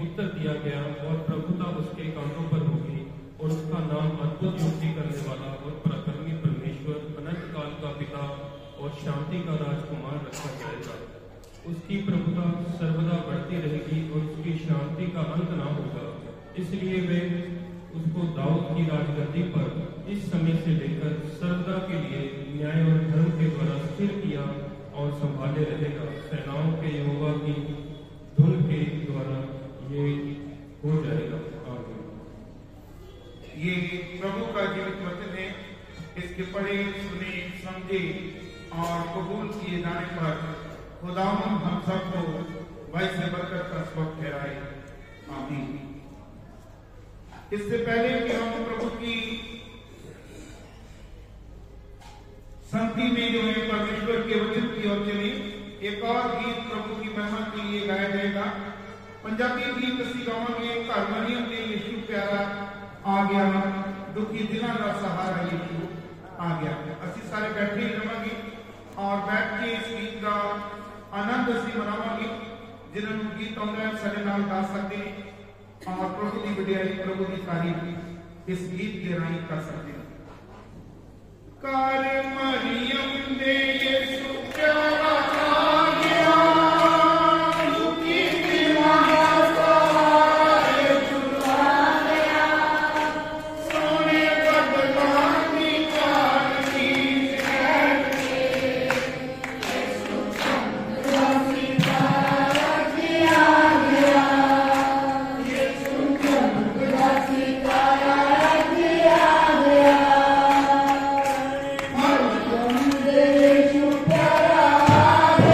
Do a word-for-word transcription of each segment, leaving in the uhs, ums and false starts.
उत्तर दिया गया और प्रभुता उसके कांधों पर होगी और उसका नाम अद्भुत युक्ति करने वाला और पराक्रमी परमेश्वर, अनंत काल का पिता और शांति का राजकुमार रखा जाएगा। उसकी प्रभुता सर्वदा बढ़ती रहेगी और उसकी शांति का अंत ना होगा। इसलिए वे उसको दाऊद की राजगद्दी पर इस समय से लेकर सर्वदा के लिए न्याय और धर्म के द्वारा स्थिर किया और संभाले रहेगा। सेनाओं के यहोवा की धुन के द्वारा ये हो जाएगा। आमीन। ये प्रभु का जीवित वचन है। इसके पढ़े, सुने, समझे और कबूल किए जाने पर खुदावन हम सबको वैसे बरकत का सबक ठहराए। आमीन। इससे पहले कि हम प्रभु की संगति में जो है परमेश्वर के वचन की ओर चले, एक और गीत प्रभु की महिमा के लिए गाया जाएगा। पंजाबी गीत ਅਸੀਂ गावांगे घर मरियम ने यीशु प्यारा आ गया, दुखी दिलों का सहारा यीशु आ गया। ਅਸੀਂ सारे बैठे ही रहांगे और बैठ के इस गीत का आनंद ਅਸੀਂ मनावांगे। जिन्होंने गीत आउंदा है साडे नाल गा सकते हैं और प्रभु की वडियाई, प्रभु की तारीफ इस गीत के राही कर सकते हैं। कर मरियम ने यीशु प्यारा आ गया, दुखी दिलों का सहारा छुड़ा गया, सोने बदला की चांदी शहर के यीशु चंद्र सितारा किया गया, यीशु चंद्र सितारा किया गया। मरियम ने यीशु प्यारा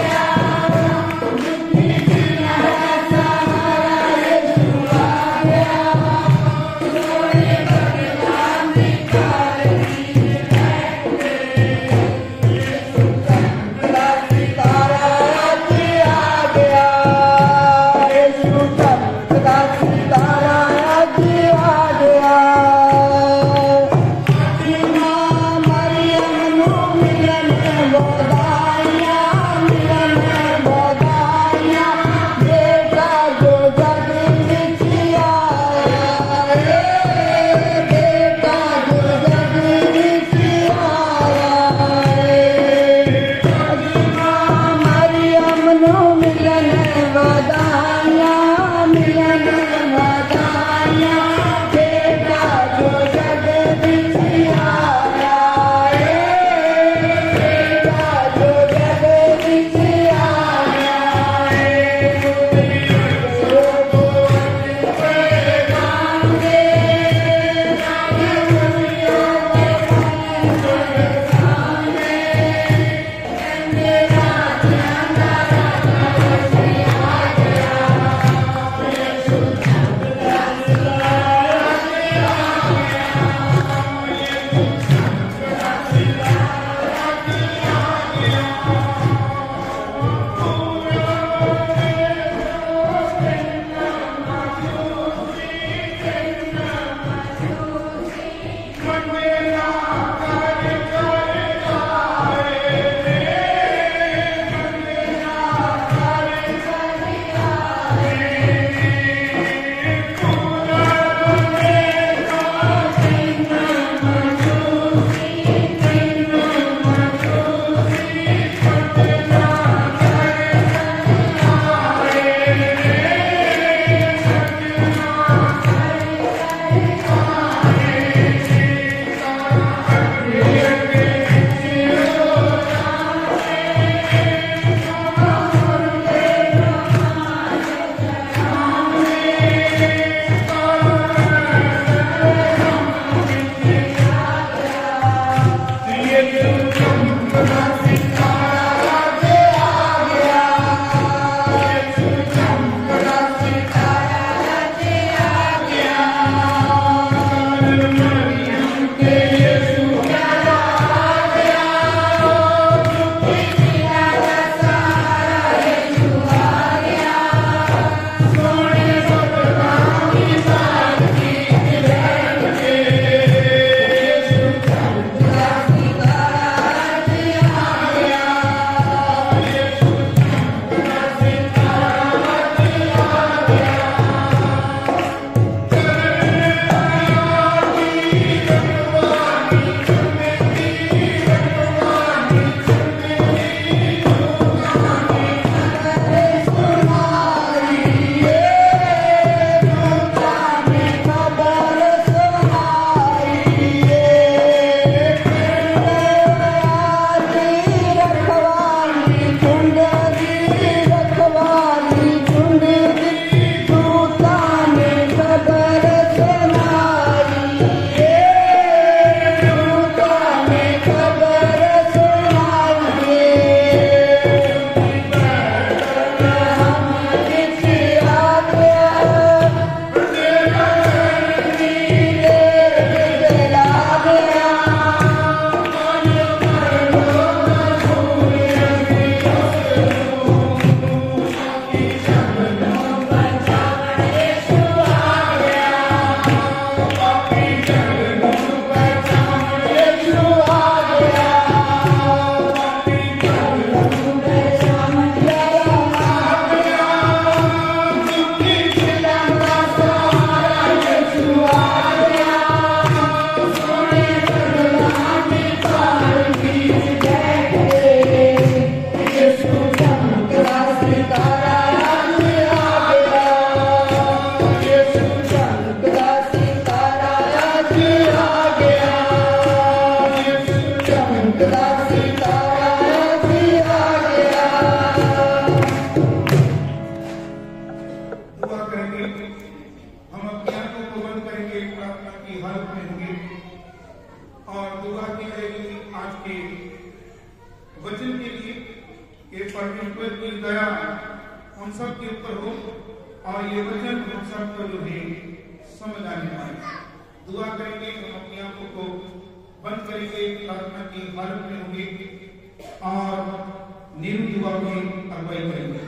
हम अपनी आंखों को बंद करेंगे, प्रार्थना की हालत में होंगे और दुआ की जाएगी आज के वचन के लिए कि परमेश्वर की दया हम सब के ऊपर हो और ये वचन हम सबको जो है समझ आने पाए। दुआ करेंगे, हम अपनी आंखों को बंद करेंगे, प्रार्थना की हालत में होंगे और नीरव दुआ में अगुवाई करेंगे।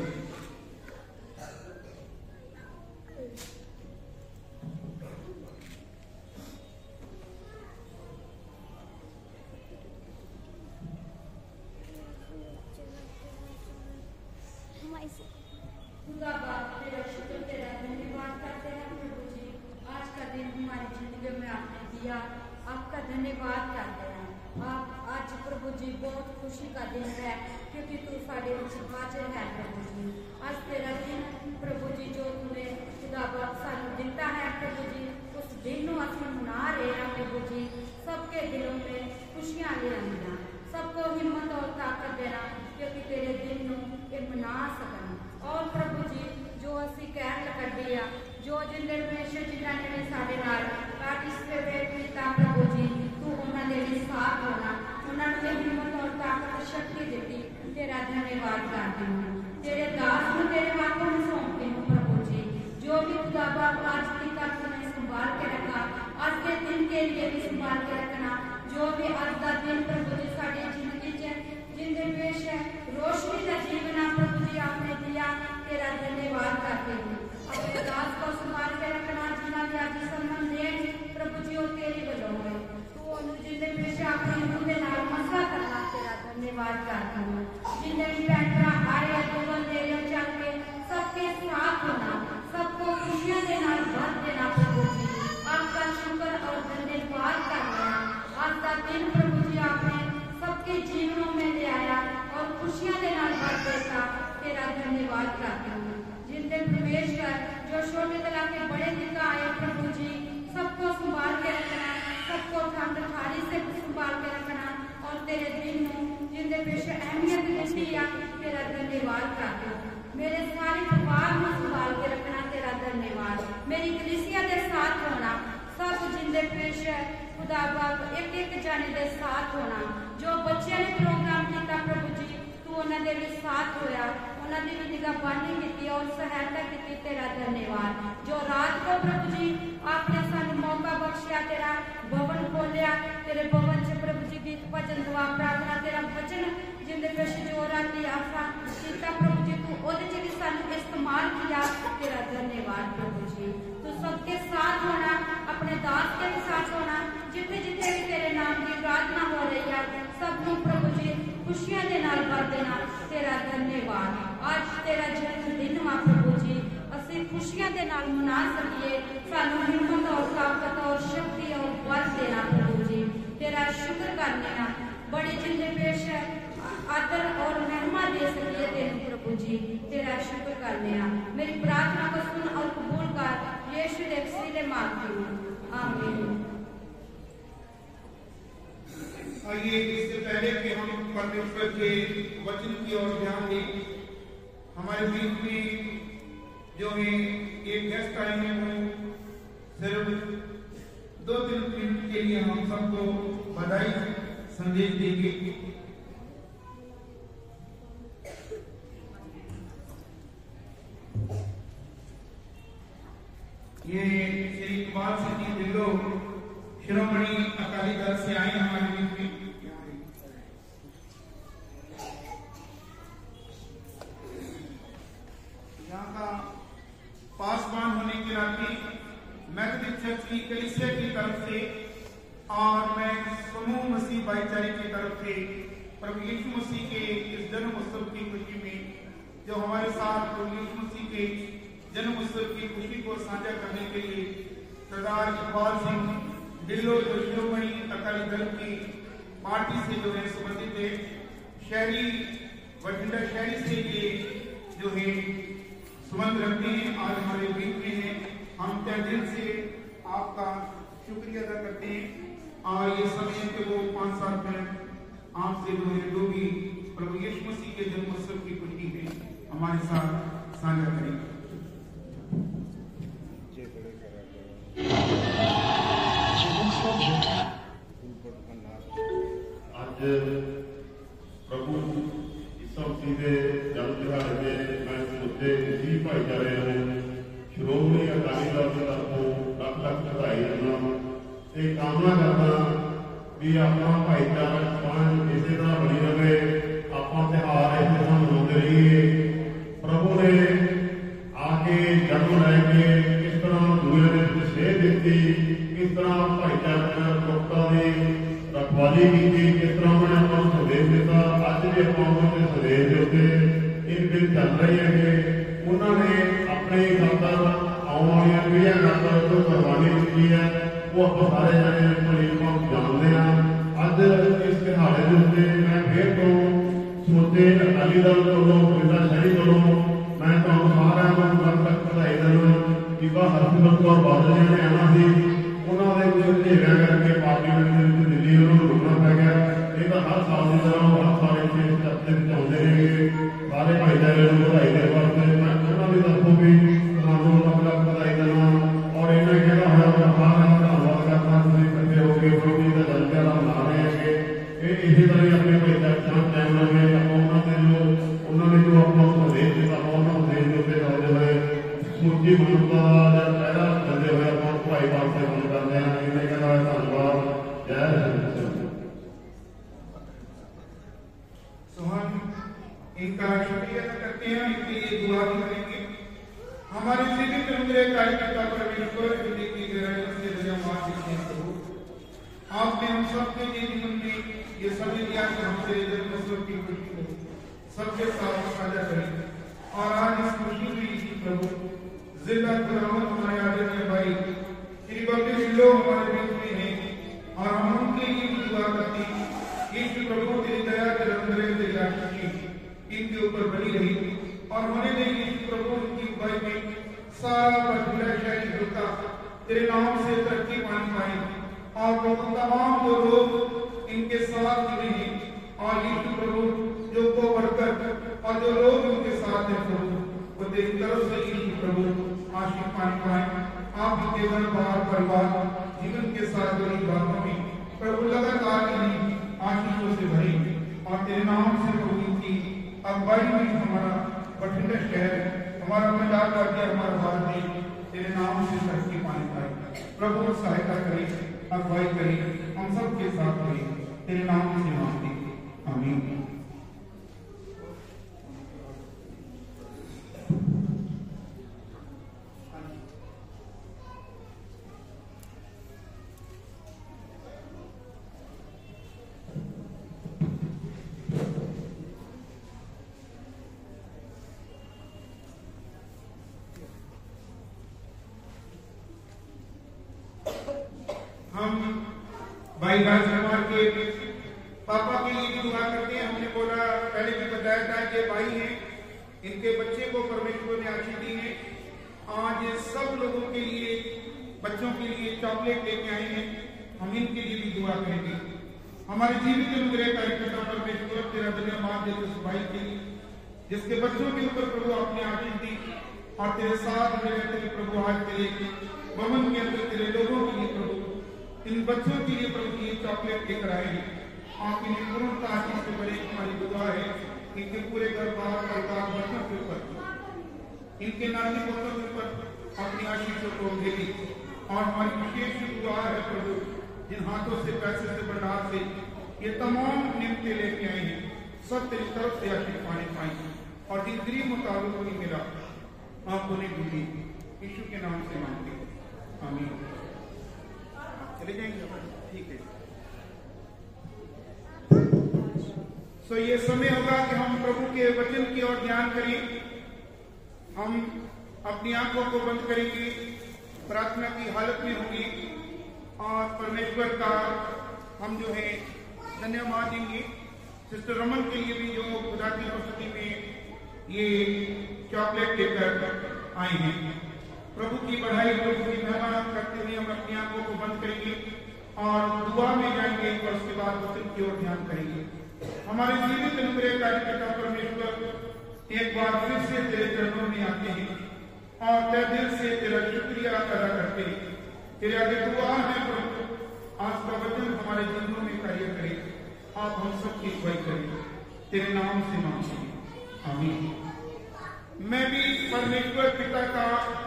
खुदा बाप तेरा शुक्र तेरा धन्यवाद करते हैं प्रभु जी, आज का दिन हमारी जिंदगी में आपने दिया, आपका धन्यवाद करते हैं। आप आज प्रभु जी बहुत खुशी का दिन है क्योंकि तू साढ़े हाजिर है प्रभु जी। आज तेरा दिन प्रभु जी जो तूने खुदा बाप सानू दिता है प्रभु जी, उस दिन को असं मना रहे हैं प्रभु जी। सबके दिलों में खुशियां ले आना, सबको हिम्मत और ताकत देना क्योंकि तेरे दिन को मना सकना। और प्रभु जी जो असी कैद कड्डी आ, जो जिंदे परमेश्वर जिन्होंने ने साडे नाल पार्टिसिपेट किया प्रभु जी, तू उन्होंने भी साथ होना, उन्होंने हिम्मत और ताकत शक्ति दी। तेरा धन्यवाद करती हूँ, तेरे दास को तेरे हाथों में सौंपती हूँ प्रभु जी। जो भी खुदा बाप आज की का तुम्हें संभाल के रखा, आज के दिन के लिए भी संभाल के रखना। जो भी आज का दिन प्रभु जी साड़ी जिंदगी जिंदे पेश है, रोशनी का जीवन प्रभु जी आपने दिया, तेरा धन्यवाद करते हैं। अपने दास को संभाल के रखना, जिन्हें भी आज सम्मान दे प्रभु जी और तेरी बलों है, तू जिंदे पेश अपने रूह के नाल मसला करना, तेरा धन्यवाद करती हूँ। जिन्हें भी भैन भरा आए दोनों दे चल के सबके साथ होना, सबको खुशियां के नाल भर देना प्रभु जी। आपका शुक्र और धन्यवाद करना। आज का दिन प्रभु जी आपने सबके जीवनों में ले आया और खुशियां के नाल भर देता, तेरा धन्यवाद करती हूँ। जिनके प्रवेश कर जो छोटे तला के बड़े दिन का आए प्रभु जी, सबको संभाल के रखना, सबको ठंड ठारी से संभाल के रखना और तेरे दिन जिनके पेश अहमियत देती है, तेरा धन्यवाद करती हूँ। मेरे सारे परिवार को संभाल के रखना, तेरा धन्यवाद। मेरी कलीसिया के साथ होना, सब जिंदे पेश खुदा बाप एक एक जाने के साथ होना। जो बच्चे ने प्रोग्राम किया प्रभु जी, तू उन्होंने भी साथ होया, उन्होंने भी निगहबानी की और सहायता की, तेरा धन्यवाद। जो रात को प्रभु जी आपने सानू मौका बख्शिया, तेरा भवन खोलिया, तेरे भवन से प्रभु जी गीत भजन दुआ प्रार्थना तेरा वचन जिंदे पेश जो राती आशा किया प्रभु जी, तू ओदे च भी सानू इस्तेमाल किया, तेरा धन्यवाद प्रभु जी। तू सबके साथ होना, अपने दास के साथ होना, जिथे जिथे भी तेरे नाम की प्रार्थना हो रही है, सबको प्रभु जी खुशियां के नाल भर देना, तेरा धन्यवाद। आज तेरा जन्मदिन हुआ प्रभु जी, असी खुशियां के नाल मना सकिए, सानू हिम्मत और ताकत और शक्ति और बल देना प्रभु जी, तेरा शुक्र करने ना बड़ी जिंदे पेश है आदर और महिमा दे सकिए तेरे प्रभु जी, तेरा शुक्र करने ना। मेरी प्रार्थना को सुन और कबूल कर, यीशु के वसीले मांगती हूँ, आमीन। आइए इससे पहले कि हम परमेश्वर के वचन की ओर ध्यान दें, हमारे बीच में जो है एक गेस्ट आए हैं, वो सिर्फ दो तीन मिनट के लिए हम सबको बधाई संदेश देंगे। ये श्री इकबाल सिंह जी ढिल्लो शिरोमणि अकाली दल से आए हमारे बीच में। यहाँ का पासवान होने के नाते मैथोडिस्ट चर्च की कलीसिया की तरफ से और मैं समूह मसीह भाईचारे की तरफ से प्रभु यीशु मसीह के इस जन्म उत्सव की खुशी में जो हमारे साथ प्रभु यीशु मसीह के जन्म उत्सव की खुशी को साझा करने के लिए सरदार इकबाल सिंह ढिल्लो जो शिरोमणि अकाली दल की पार्टी से जो है संबंधित है, शहरी बठिंडा शहरी से ये जो है संबंध रखते हैं, आज हमारे बीच में है। हम तहे दिल से आपका शुक्रिया अदा करते हैं और ये समय के वो पाँच सात मिनट आपसे जो है जो भी प्रभु यीशु मसीह के जन्मोत्सव की खुशी में हमारे साथ साझा करेंगे। अकाली दल की तरफों लख लख बधाई देना ते कामना करना भी अपना भाईचारा साझ इसे तरह बनी रहे, अपना त्योहार इस तरह मनाते रहिए। प्रभु ने आके जन्म लैके किस तरह दुनिया ने सेध दी, किस तरह भाईचारा लोगों की रखवाली की, किस तरह उन्होंने अपना संदेश दिता। अज भी अपने संदेश के उत्ते इन दिन चल रहे हैं कि उन्होंने अपने खातर आने वाली पीढ़ियां खातर जो कुर्बानी की है वो आप सारे जने तकरीबन जानते हैं। अज इस दिहाड़े के उत्ते मैं फिर तो समूचे अकाली दल वालों बठिंडा शहरी वालों मैं तुहानू सारिआं नूं लख लख बधाई देना। बीबा हरसिमरत कौर बादल जी ने आना सी, उन्होंने कुछ घेरिया करके पार्लीमेंट के दिल्ली उन्होंने रुकना पै गया। ये तो हर साल की तरह हर साल इस चर्चे में आते रहेंगे। सारे भाईचारे को बधाई देने वास्ते मैं उन्होंने तरफों भी तुहानू लख लख बधाई देना और इन्हें कहना होया मैं सारा धन्यवाद करना तुसीं इकट्ठे होकर प्रभु जी का जन्मदिन मना रहे हैं। ये इसी तरह अपने भाईचारे साथ कायम रहे। उन्होंने जो उन्होंने जो अपना संदेश दिता उन्होंने संदेश के उत्ते चलते हुए समूची मनुष्यता का पहला चलते हुए अपना भाई वास्ते बंद करते हैं। इन्हें कहना है धन्यवाद। जय तो हम इनका शुक्रिया करते हैं, इनके लिए दुआ भी करेंगे। हमारे जीवित रुद्र कार्यकर्ता परमेश्वर की गहराई से धन्यवाद देते हैं। प्रभु आपने हम सबके जीवन में ये सभी दिया कि हमसे जन्मोत्सव की खुशी को सबके साथ साझा करें और आज इस खुशी में इसी प्रभु जिला खुदावंद हमारे आदरणीय भाई श्री बब्बी सिल्लो हमारे बीच में हैं और हम उनके लिए भी दुआ करते हैं। यीशु प्रभु तेरी दया तेरे अनुग्रह तेरी आशीष इनके ऊपर बनी रही और होने दे। यीशु प्रभु उनकी भाई में सारा बठिंडा शहरी होता तेरे नाम से तरक्की पानी पाए और प्रभु तमाम जो लोग इनके साथ जुड़े हैं और यीशु प्रभु जो को बरकत और जो लोग उनके साथ हैं प्रभु वो तेरी तरफ से यीशु प्रभु आशीष पानी पाए। आप इनके घर बार परिवार जीवन के साथ जुड़ी बातों में प्रभु लगातार इन्हें आशीषों से भरे और तेरे नाम से प्रभु की अगुवाई में हमारा बठिंडा शहर हमारा पंजाब राज्य हमारा भारत देश तेरे नाम से तरक्की पानी पाए। प्रभु सहायता करे, अगुवाई करे, हम सबके साथ रहे, तेरे नाम से मांगते आमीन। हम भाई राजकुमार के पापा के लिए भी दुआ करते हैं। हमने बोला पहले भी बताया था कि भाई हैं, इनके बच्चे को परमेश्वर ने आशीष दी है। आज सब लोगों के लिए बच्चों के लिए चॉकलेट लेके आए हैं, हम इनके लिए भी दुआ करेंगे। हमारे जीवित अनुग्रह कार्यकर्ता परमेश्वर तेरा धन्यवाद देते उस भाई के लिए जिसके बच्चों के ऊपर प्रभु आपने आशीष दी और तेरे साथ में रहते हुए प्रभु आज तेरे भवन के अंदर तेरे लोगों के लिए प्रभु इन बच्चों के लिए प्रभु ये चॉकलेट लेकर आए हैं। आप इन्हें पूर्ण आशीष से बड़े हमारी दुआ है इनके पूरे घर बार परिवार बच्चों के ऊपर इनके नाती पोतों के ऊपर अपनी आशीषों को देगी। और हमारी विशेष दुआ है प्रभु जिन हाथों से पैसे से भंडार से ये तमाम नियमते लेके आए हैं सब तेरी तरफ से आशीष पाने पाएंगे और जिन गरीब मुताबिक नहीं मिला आप उन्हें ढूंढी यीशु के नाम से मांगते आमीन। चले जाएंगे ठीक है। सो ये समय होगा कि हम प्रभु के वचन की ओर ध्यान करें। हम अपनी आंखों को बंद करेंगे, प्रार्थना की हालत में होंगे और परमेश्वर का हम जो है धन्यवाद देंगे। सिस्टर रमन के लिए भी जो खुदा की उपस्थिति में ये चॉकलेट लेकर आए हैं। प्रभु की बढ़ाई प्रभु की महिमा करते हुए हम अपनी आंखों को बंद करेंगे और दुआ में जाएंगे और उसके बाद वचन की ओर ध्यान करेंगे। हमारे जीवित अनुग्रह कार्यकर्ता परमेश्वर एक बार फिर से तेरे चरणों में आते हैं और तहे दिल से तेरा शुक्रिया अदा करते हैं। तेरे आगे दुआ है प्रभु आज का वचन हमारे जीवनों में कार्य करे, आप हम सबकी अगुवाई करें, तेरे नाम से मांगते हैं आमीन। मैं भी परमेश्वर पिता का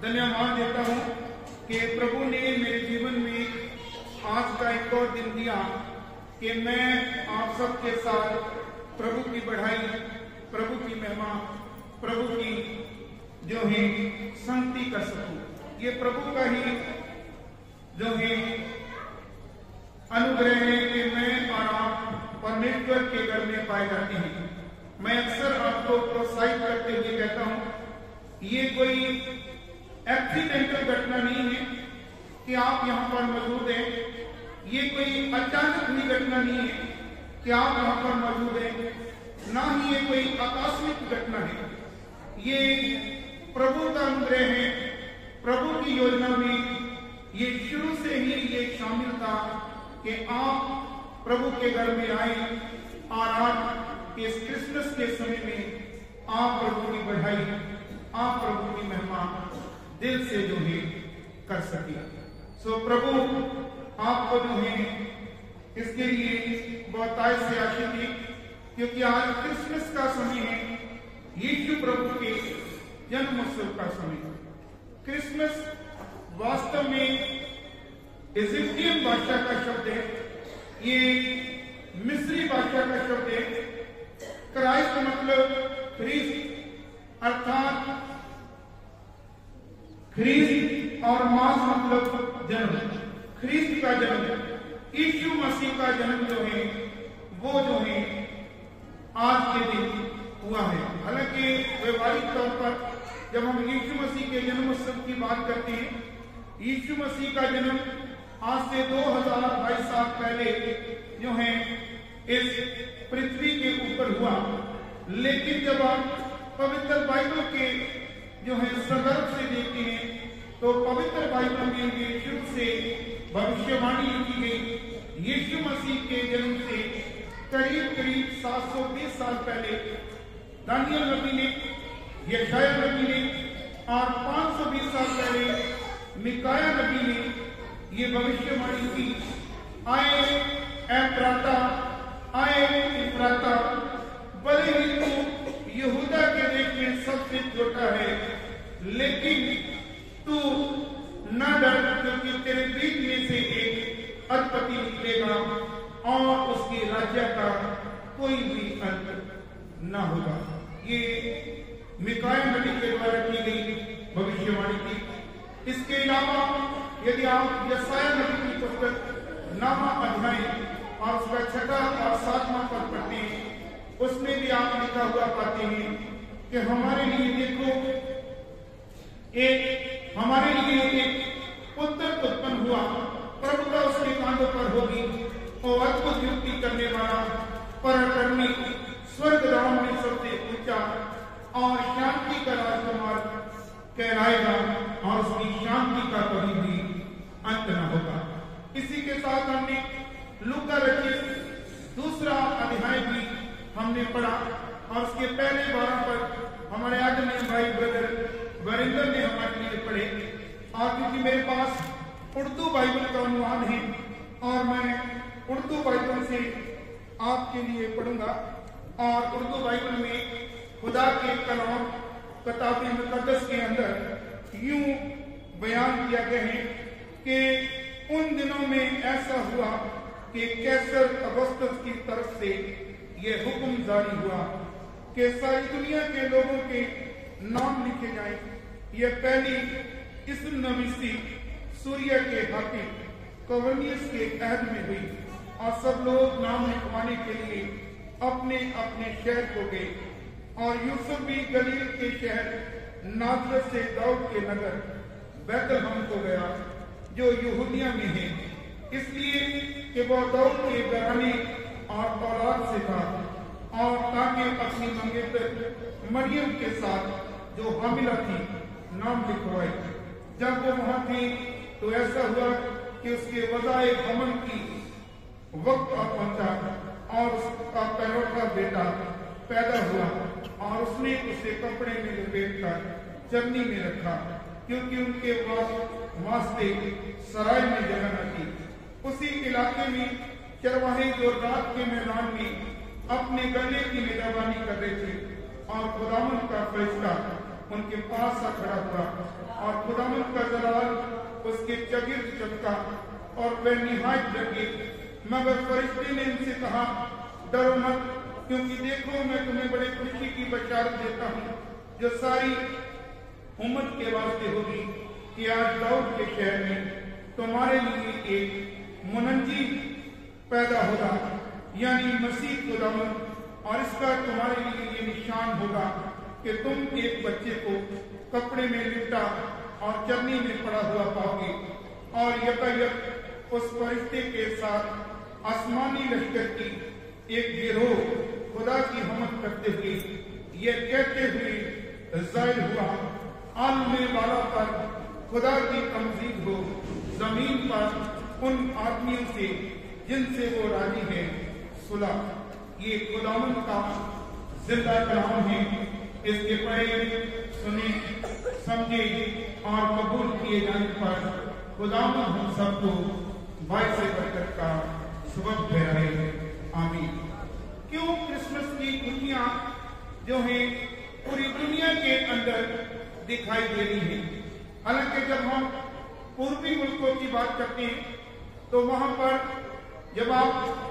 धन्यवाद देता हूँ कि प्रभु ने मेरे जीवन में आज का एक और दिन दिया कि मैं आप सबके साथ प्रभु की बढ़ाई, प्रभु की महिमा, प्रभु की जो है संगति कर सकूं। ये प्रभु का ही जो है अनुग्रह है कि मैं और आप परमेश्वर के घर में पाए जाते हैं। मैं अक्सर आपको प्रोत्साहित करते हुए कहता हूं, ये कोई एक्सीडेंटल घटना नहीं है कि आप यहां पर मौजूद हैं। ये कोई अचानक हुई घटना नहीं है कि आप यहां पर मौजूद हैं। ना ही ये कोई आकस्मिक घटना है। ये प्रभु का अनुग्रह है। प्रभु की योजना में ये शुरू से ही ये शामिल था कि आप प्रभु के घर में आए और आज इस क्रिसमस के समय में आप प्रभु की बढ़ाई, आप प्रभु की महिमा दिल से जो है कर सके। सो प्रभु आपको जो है इसके लिए बहुत आय से आशीष है, क्योंकि आज क्रिसमस का समय है, यीशु प्रभु के जन्म उत्सव का समय है। क्रिसमस वास्तव में इजिप्टियन भाषा का शब्द है, ये मिस्री भाषा का शब्द है। क्राइस्ट मतलब ख्रीस्त, अर्थात ख्रीस्त और मास मतलब जन्म, ख्रीस्त का जन्म, यीशु मसीह का जन्म जो है वो जो है आज के दिन हुआ है। हालांकि व्यवहारिक तौर पर जब हम यीशु मसीह के जन्म उत्सव की बात करते हैं, यीशु मसीह का जन्म आज से दो हजार बाईस साल पहले जो है इस पृथ्वी के ऊपर हुआ। लेकिन जब आप पवित्र बाइबल के जो है संदर्भ से देखते हैं तो पवित्र बाइबल में ये शुरू से भविष्यवाणी की गई यीशु मसीह के जन्म से करीब करीब सात सौ बीस साल पहले दानियल नबी ने, यशाया नबी ने और पांच सौ बीस साल पहले मिकाया नबी ने ये भविष्यवाणी की। आए एफ्राता, आए इफ्राता, भले ही तू यहूदा के देश में सबसे छोटा है, लेकिन तू न डर, क्योंकि तेरे बीच में से एक अधिपति निकलेगा और उसके राज्य का कोई भी अंत न होगा। ये मिकाया नबी के द्वारा की गई भविष्यवाणी थी। इसके अलावा यदि आप यशाया नबी की पुस्तक नौवां अध्याय और उसका छठा और सातवां पद पढ़ते हैं, उसमें भी आप लिखा हुआ पाते हैं कि हमारे लिए देखो, एक हमारे लिए एक पुत्र उत्पन्न हुआ, प्रभुता उसके कांधों पर होगी और अद्भुत युक्ति करने वाला, पराक्रमी, स्वर्गराम में सबसे ऊंचा और शांति का राजकुमार कहलाएगा और उसकी शांति का कभी भी अंत न होगा। इसी के साथ हमने लूका रचित दूसरा अध्याय भी हमने पढ़ा और उसके पहले बारह पर हमारे आदरणीय भाई ब्रदर वरिंदर ने हमारे लिए पढ़े। और क्योंकि मेरे पास उर्दू बाइबल का अनुवाद है और मैं उर्दू बाइबल से आपके लिए पढ़ूंगा। और उर्दू बाइबल में खुदा के कलाम किताब मुकद्दस के अंदर यूं बयान किया गया है कि उन दिनों में ऐसा हुआ कि कैसर अगस्तस की तरफ से यह हुक्म जारी हुआ कि सारी दुनिया के लोगों के नाम लिखे जाएं। यह पहली इस्म नवीसी सूर्य के हाकिम कवर्नियस के अहद में हुई और सब लोग नाम लिखवाने के लिए अपने अपने शहर को गए। और यूसुफ भी गलील के शहर नाजरत से दाऊद के नगर बैतलहम को गया जो यहूदिया में है, इसलिए कि वह दाऊद के घराने और औलाद से था, और ताकि अपनी मंगेतर मरियम के साथ जो हामिला थी नाम लिखवाए। जब वो वहां थी तो ऐसा हुआ कि उसके वज़ाए हमल की वक्त आ पहुंचा और उसका पैरोठा बेटा पैदा हुआ और उसने उसे कपड़े में लपेट कर चरनी में रखा, क्योंकि उनके वास्ते सराय में जगह न थी। उसी इलाके में चरवाहे जो रात के मैदान में अपने गले की निगरानी कर रहे थे और खुदावन का फरिश्ता उनके पास आ खड़ा हुआ और खुदावंद का जलाल उसके चगिर्द चमका और वह निहायत डर मगर फरिश्ते ने उनसे कहा, डरो मत, क्योंकि देखो मैं तुम्हें बड़े खुशी की बशारत देता हूँ जो सारी उम्मत के वास्ते होगी कि आज दाऊद के शहर में तुम्हारे लिए एक मुनंजी पैदा होगा, यानी मसीह खुदावंद, और इसका तुम्हारे लिए ये निशान होगा कि तुम एक बच्चे को कपड़े में लिपटा और चरनी में पड़ा हुआ पाओगे। और यकायक उस फरिश्ते के साथ आसमानी लश्कर की एक गिरोह खुदा की हमद करते हुए ये कहते हुए जाहिर हुआ, आलमे वाला पर खुदा की तमजीद हो, जमीन पर उन आदमियों से जिनसे वो राजी है सुलह। ये खुदावंद का जिंदा कलाम है। इसके पढ़े, सुने, समझे और कबूल किए जाने पर खुदावंद हम सबको बाइस बरकत का सबब ठहराए। आमीन। क्यों क्रिसमस की खुशियां जो है पूरी दुनिया के अंदर दिखाई दे रही है। हालांकि जब हम पूर्वी मुल्कों की बात करते हैं तो वहां पर जब आप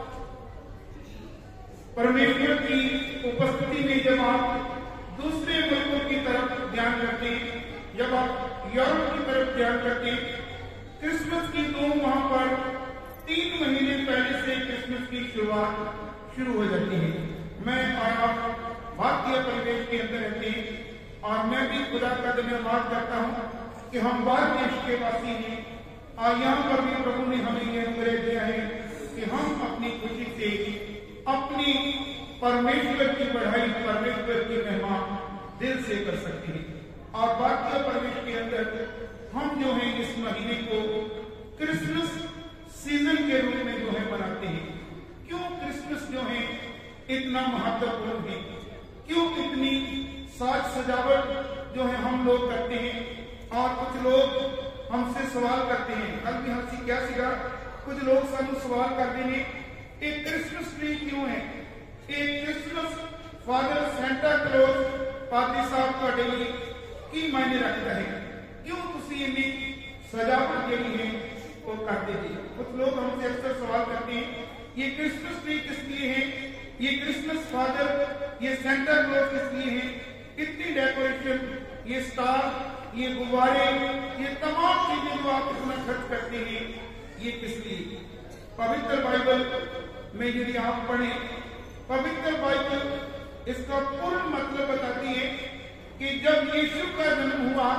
परमेश्वर की उपस्थिति में जब आप दूसरे मुल्कों की तरफ ध्यान करते हैं, जब आप यूरोप की तरफ ध्यान करते हैं, क्रिसमस की तो वहां पर तीन महीने पहले से क्रिसमस की शुरुआत शुरू हो जाती है। मैं और आप भारतीय परिवेश के अंदर रहते हैं और मैं भी खुदा का धन्यवाद करता हूँ कि हम भारत देश के वासी हैं और यहाँ पर भी प्रभु ने हमें यह अनुग्रह दिया है कि हम अपनी खुशी से अपनी परमेश्वर की बढ़ाई, परमेश्वर की महिमा दिल से कर सकते हैं। और भारतीय परिवेश के अंदर हम जो है इस महीने को क्रिसमस सीजन के रूप में जो है मनाते हैं। क्यों क्रिसमस जो है इतना महत्वपूर्ण है, क्यों इतनी साज सजावट जो है हम लोग करते हैं। और कुछ लोग हमसे सवाल करते हैं, कल भी हंसी क्या सीगा, कुछ लोग सानू सवाल करते हैं एक क्रिसमस ट्री क्यों है, एक क्रिसमस फादर सेंटा क्लॉज पादरी साहब का डेली की मायने रखता है, क्यों तुसी इन्नी सजावट जेड़ी है वो करते हैं। कुछ लोग हमसे अक्सर सवाल करते हैं ये क्रिसमस ट्री किस लिए है, ये क्रिसमस फादर, ये सेंटा क्लॉज किस लिए है, इतनी डेकोरेशन, ये स्टार, ये गुब्बारे, ये तमाम चीजें जो आप इतना खर्च करते हैं ये किस लिए। पवित्र बाइबल में यदि आप पढ़ें, पवित्र बाइबल इसका पूर्ण मतलब बताती है कि जब यीशु का जन्म हुआ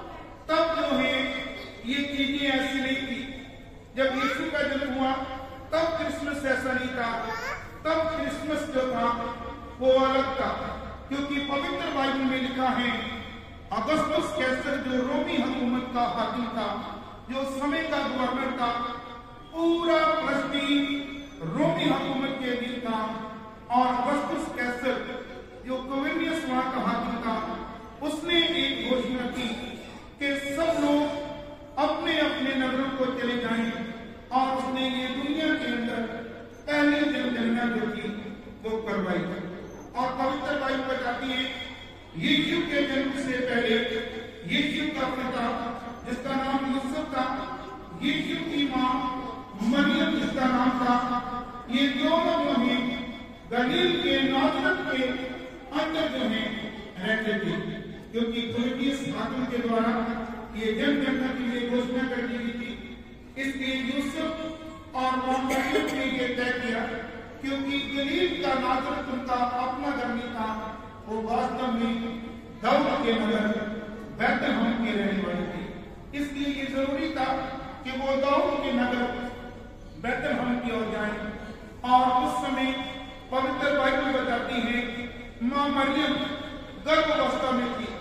तब जो है ये चीजें ऐसी नहीं थी। जब यीशु का जन्म हुआ तब क्रिसमस ऐसा नहीं था, तब क्रिसमस जो था वो अलग था। क्योंकि पवित्र बाइबल में लिखा है अगस्तुस कैसर जो रोमी हुकूमत का हाकिम था, जो समय का गवर्नर था, पूरा पृथ्वी रोमी हुकूमत के अधीन था। और अगस्तुस कैसर जो क्विरिनियस वहां का हाकिम था, उसने एक घोषणा की कि सब लोग अपने अपने नगरों को चले जाएं। और उसने ये दुनिया के अंदर पहली जनगणना जो थी वो करवाई। और पवित्र बाइबल बताती है यीशु के जन्म से पहले यीशु का पिता जिसका नाम यूसुफ था, यीशु की माँ मरियम जिसका नाम था, ये दोनों जो है गलील के नाज़रेत के अंदर जो है रहते थे। क्योंकि क्विरिनियस हाकिम के द्वारा ये जनगणना के लिए घोषणा कर दी गई थी, इसलिए यूसुफ और मां मरियम ने ये तय किया, क्योंकि गलील का नाज़रेत उनका अपना घर नहीं था, वो वास्तव में दाऊद के नगर बैतलहम के रहने वाले थे। इसलिए ये जरूरी था कि वो दाऊद के नगर बैतलहम की ओर जाएं। और उस समय पवित्र बाइबल बताती है मां मरियम गर्भावस्था में थी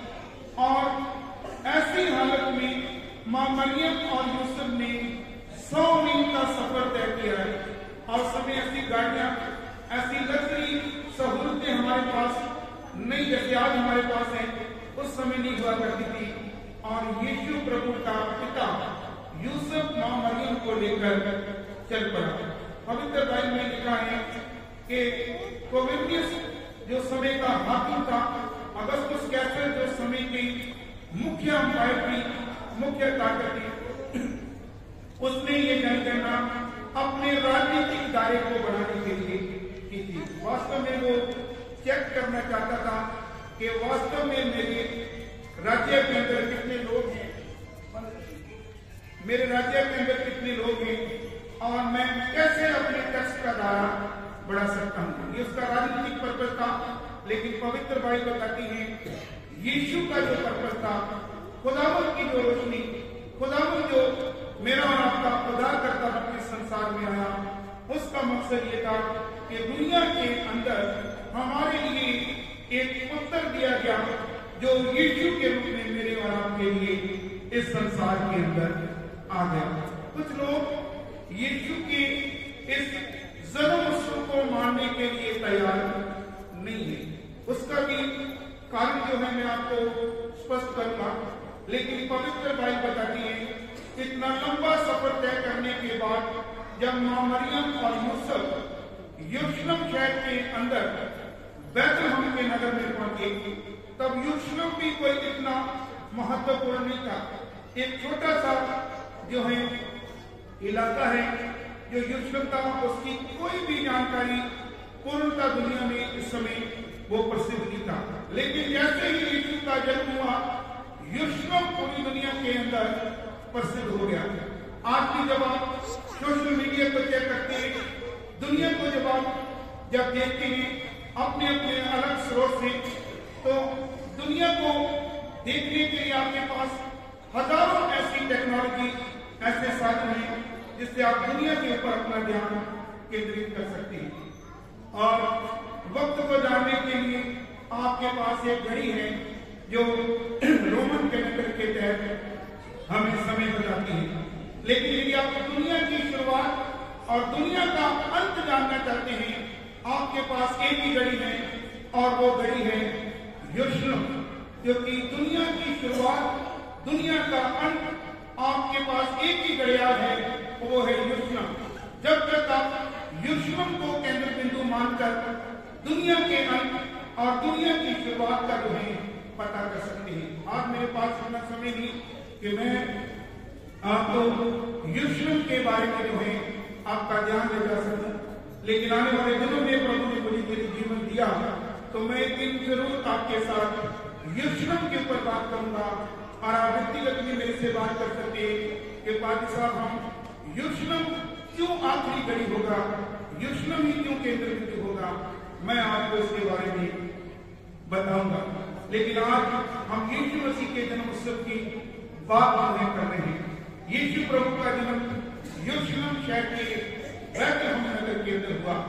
और ऐसी हालत में मां मरियम और यूसुफ ने सौ मील का सफर तय किया है। और समय ऐसी गाड़ियां, ऐसी लग्जरी सहूलतें हमारे पास नहीं जैसे आज हमारे पास है, उस समय नहीं हुआ करती थी। और यीशु प्रभु का पिता यूसुफ मां मरियम को लेकर चल पड़ा। पवित्र बाइबल में लिखा है कि क्विरिनियस जो समय का हाकिम था अगस्तुस कैसर जो समय की मुख्य अंपायर थी, मुख्य ताकत थी, उसने ये जनगणना अपने राजनीतिक दायरे को बढ़ाने के लिए की थी। वास्तव में वो चेक करना चाहता था कि वास्तव में मेरे राज्य के अंदर कितने लोग हैं, मेरे राज्य के अंदर कितने लोग हैं और मैं कैसे अपने टैक्स का दायरा बढ़ा सकता हूँ। ये उसका राजनीतिक पर्पज था, लेकिन पवित्र बाइबल बताती है यीशु का जो पर्पज था, खुदावंद की जो रोशनी, खुदावंद जो मेरा और आपका खुदा करता अपने संसार में आया, उसका मकसद ये था कि दुनिया के अंदर हमारे लिए एक पुत्र दिया गया जो यीशु के रूप में मेरे और आपके लिए इस संसार के अंदर आ गया। कुछ लोग यीशु के इस जन्म उत्सव को मानने के लिए तैयार नहीं है। उसका भी कारण जो है मैं आपको स्पष्ट करूंगा, लेकिन पवित्र बाइबल बताती है इतना लंबा सफर तय करने के बाद जब मां मरियम और यूसुफ यरूशलेम शहर के अंदर बैतलहम के नगर में पहुंचे, तब यरूशलेम भी कोई इतना महत्वपूर्ण नहीं था। एक छोटा सा जो है इलाका है जो यरूशलेम था, उसकी कोई भी जानकारी पूर्णतः दुनिया में इस समय वो प्रसिद्ध नहीं था। लेकिन जैसे ही यीशु का जन्म हुआ, यरूशलेम पूरी दुनिया के अंदर प्रसिद्ध हो गया। आज भी जब आप सोशल मीडिया को चेक करते हैं, दुनिया को जब आप जब देखते हैं अपने अपने अलग स्रोत से, तो दुनिया को देखने के लिए आपके पास हजारों ऐसी टेक्नोलॉजी, ऐसे साधन हैं जिससे आप दुनिया के ऊपर अपना ध्यान केंद्रित कर सकते हैं। और वक्त को जानने के लिए आपके पास एक घड़ी है जो रोमन कैलेंडर के तहत हमें समय बताती है। लेकिन यदि आप दुनिया की शुरुआत और दुनिया का अंत जानना चाहते हैं, आपके पास एक ही घड़ी है और वो घड़ी है यरूशलेम, क्योंकि दुनिया की शुरुआत, दुनिया का अंत आपके पास एक ही घड़ियाल है, वो है यरूशलेम। जब तक आप यरूशलेम को केंद्र बिंदु मानकर दुनिया के अंत और दुनिया की शुरुआत का जो है पता कर सकते हैं। आज मेरे पास इतना समय नहीं कि मैं आपको यरूशलेम के बारे में जो है आपका ध्यान ले जा सकूं, लेकिन आने वाले दिनों में प्रभु ने मुझे मेरे जीवन दिया तो मैं एक दिन जरूर आपके साथ यरूशलेम के ऊपर बात करूंगा और आप व्यक्तिगत में मेरे से बात कर सकते हैं कि पादी साहब हम यरूशलेम क्यों आखिरी घड़ी होगा, यरूशलेम ही क्यों केंद्र बिंदु होगा, मैं आपको इसके बारे में बताऊंगा। लेकिन आज हम यीशु मसीह के जन्म उत्सव की बात नहीं कर रहे हैं। यीशु प्रभु का जन्म यरूशलेम शहर के बैतलहम नगर के अंदर हुआ।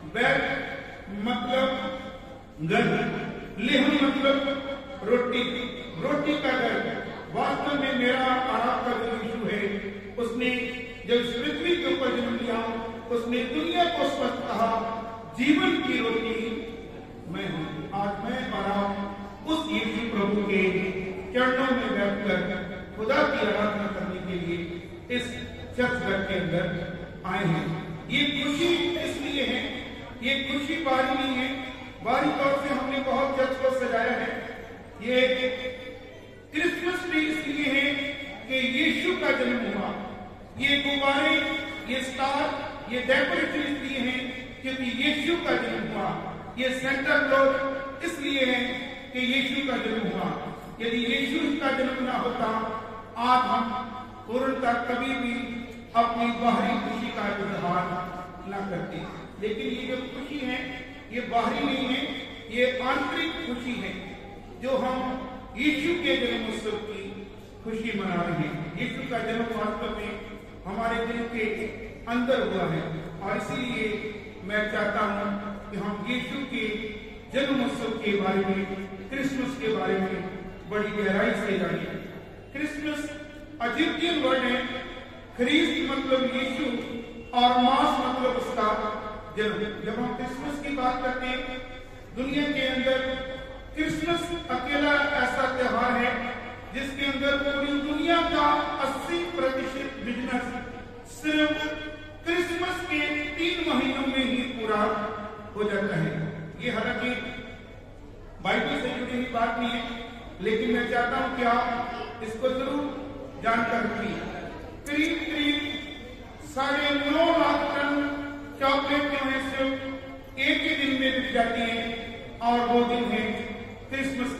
बैत मतलब घर, लेहम मतलब रोटी, रोटी का घर। वास्तव में मेरा और आपका जो यीशु है, उसने जब इस पृथ्वी के ऊपर जन्म लिया, उसने दुनिया को स्पष्ट कहा, जीवन की रोटी मैं हूं। आज मैं और आप उस यीशु प्रभु के चरणों में बैठकर खुदा की आराधना करने के लिए इस चर्च घर के अंदर आए हैं। ये खुशी इसलिए है, ये खुशी बारी नहीं है, बारी तौर से हमने बहुत चर्च को सजाया है। ये क्रिसमस ट्री इसलिए है कि यीशु का जन्म हुआ। ये गुब्बारे, ये स्टार, ये डेकोरेशन इसलिए है क्योंकि यीशु का जन्म हुआ। ये सेंटा क्लॉज इसलिए है कि यीशु का जन्म हुआ। यदि यीशु का जन्म ना होता, आज हम पूर्णतः कभी भी अपनी बाहरी खुशी का इजहार न करते। लेकिन ये जो खुशी है, ये बाहरी नहीं है, ये आंतरिक खुशी है जो हम यीशु के जन्म उत्सव की खुशी मना रहे हैं। यीशु का जन्म वास्तव में हमारे दिल के अंदर हुआ है और इसीलिए मैं चाहता हूं कि हम यीशु के जन्म उत्सव के बारे में, क्रिसमस के बारे में बड़ी गहराई से जानिए। क्रिसमस इजिप्शियन वर्ड है, ख्रीस्त मतलब यीशु और मास मतलब उसका जन्म। जब हम क्रिसमस की बात करते हैं, दुनिया के अंदर क्रिसमस अकेला ऐसा त्योहार है जिसके अंदर पूरी दुनिया का अस्सी प्रतिशत बिजनेस सिर्फ क्रिसमस के तीन महीनों में ही पूरा हो जाता है। ये हालांकि बाइबल से जुड़ी हुई बात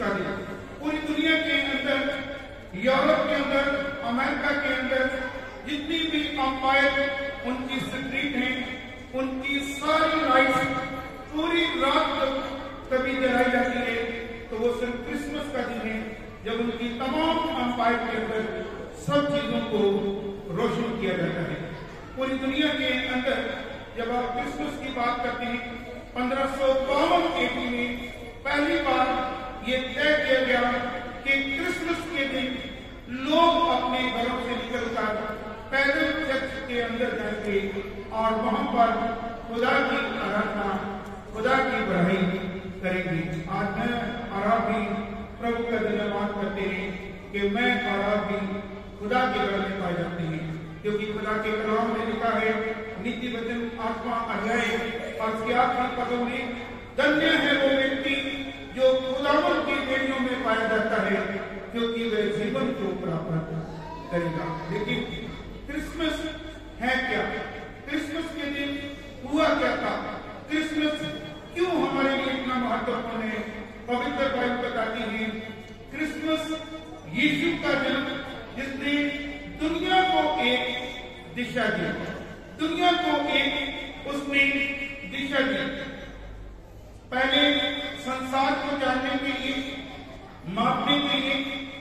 का दिन। पूरी दुनिया के अंदर, यूरोप के अंदर, अमेरिका के अंदर जितनी भी अंपायर उनकी स्ट्रीट हैं, उनकी सारी लाइट्स पूरी रात कभी जलाई जाती है तो वो सिर्फ क्रिसमस का दिन है जब उनकी तमाम अंपायर के अंदर सब चीजों को रोशन किया जाता है। पूरी दुनिया के अंदर जब आप क्रिसमस की बात करते हैं, पंद्रह सौ बावन ईस्वी में पहली बार ये तय किया गया कि क्रिसमस के दिन लोग अपने घरों से निकलकर पैदल चर्च के अंदर जाएंगे और वहां पर खुदा की आराधना, खुदा की बढ़ाई करेंगे। आज मैं और आप भी प्रभु का धन्यवाद करते हैं कि मैं और आप भी खुदा के घर में पाए जाते हैं, क्योंकि खुदा के कलाम में लिखा है, नीति वचन आत्मा अध्याय और उसके आखिरी पदों में, धन्य है वो व्यक्ति जो खुदावन की बेड़ियों में पाया जाता है, क्योंकि वह जीवन को प्राप्त करेगा। लेकिन क्रिसमस है क्या? क्रिसमस के दिन हुआ क्या था? क्रिसमस क्यों हमारे लिए इतना महत्वपूर्ण है? पवित्र बाइबल बताती है क्रिसमस यीशु का जन्म, जिसने दुनिया को एक दिशा दी, दुनिया को एक उसने दिशा दी। पहले संसार को जानने के लिए, मापने के लिए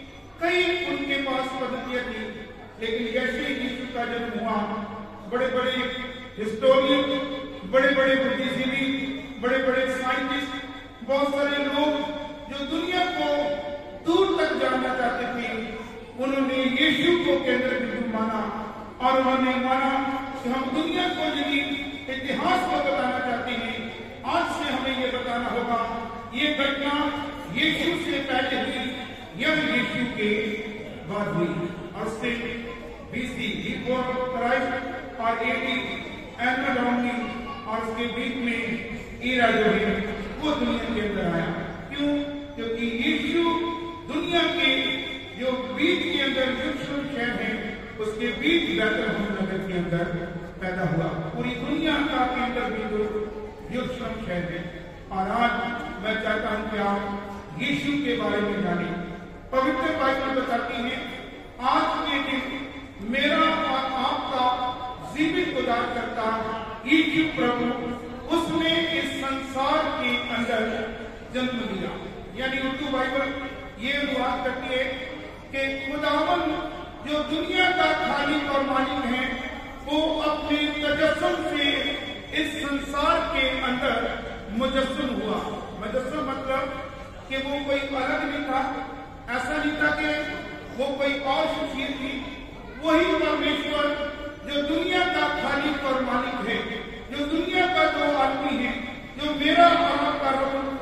कई उनके पास पद्धतियां थी, लेकिन जैसे यीशु का जन्म हुआ, बड़े बड़े हिस्टोरियन, बड़े बड़े बुद्धिजीवी, बड़े बड़े साइंटिस्ट, बहुत सारे लोग जो दुनिया को दूर तक जानना चाहते थे, उन्होंने यीशु को केंद्र बिंदु माना और उन्होंने माना कि हम दुनिया को यदि इतिहास को बताना चाहते हैं, आज से हमें ये बताना होगा ये घटना यीशु से पहले हुई या यीशु के बाद हुई। और उससे बीसी बिफोर क्राइस्ट और एटी एनो डोमिनी और उसके बीच में ईरा जो है वो दुनिया के अंदर आया। क्यों? क्योंकि यीशु दुनिया के जो बीच के अंदर यरूशलेम शहर है, उसके बीच बैतलहम नगर के अंदर पैदा हुआ। पूरी दुनिया का केंद्र बिंदु यरूशलेम शहर है। और आज मैं चाहता हूं कि आप यीशु के बारे में जानें। पवित्र बाइबल बताती है आज के दिन मेरा और आपका जीवित उद्धारकर्ता यीशु प्रभु, उसने इस संसार के अंदर जन्म लिया। यानी उर्दू बाइबल ये अनुवाद करती है कि खुदावन जो दुनिया का खालिक और मालिक है, वो अपने तजस्सुम से इस संसार के अंदर मुजस्सम हुआ। मुजस्सम मतलब कि वो कोई अलग नहीं था, ऐसा नहीं था कि वो कोई और शख्सियत थी। वही परमेश्वर जो दुनिया का खालिक और मालिक है, जो दुनिया का जो आदमी है, जो मेरा और आपका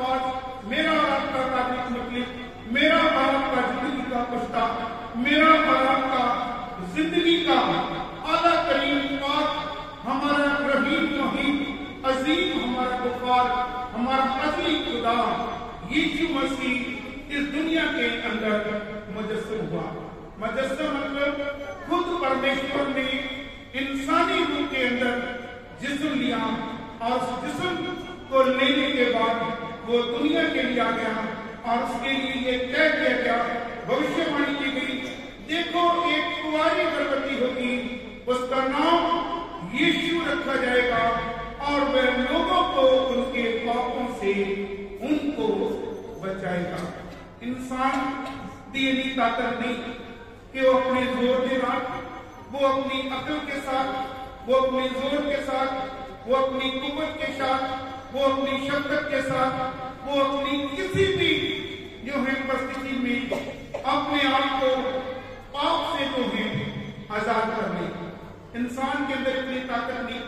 रब, मेरा और आपका कार्मिक मतलब, मेरा और आपका जिंदगी का पुश्ता, मेरा और आपका जिंदगी का आला तरीन बात, हमारा रहीम मुहीम अजीम, हमारा गुफार, हमारा अजीम खुदा यीशु मसीह इस दुनिया के अंदर मुजस्सम हुआ। मुजस्सम मतलब खुद परमेश्वर ने इंसानी रूप के अंदर जिस्म लिया और उस जिस्म को लेने के बाद वो दुनिया के लिए आ गया और उसके लिए ये तय किया गया, भविष्यवाणी की गई, देखो एक कुंवारी गर्भवती होगी, उसका नाम यीशु रखा जाएगा और वह लोगों को उनके पापों से उनको बचाएगा। इंसान की इतनी ताकत नहीं कि वो अपने जोर के साथ, वो अपनी अकल के साथ, वो अपने जोर के साथ, वो अपनी कुव्वत के साथ, वो अपनी शक्ति के साथ, वो अपनी किसी भी जो है परिस्थिति में अपने आप को पाप से जो है आजाद कर ले। इंसान के अंदर इतनी ताकत नहीं,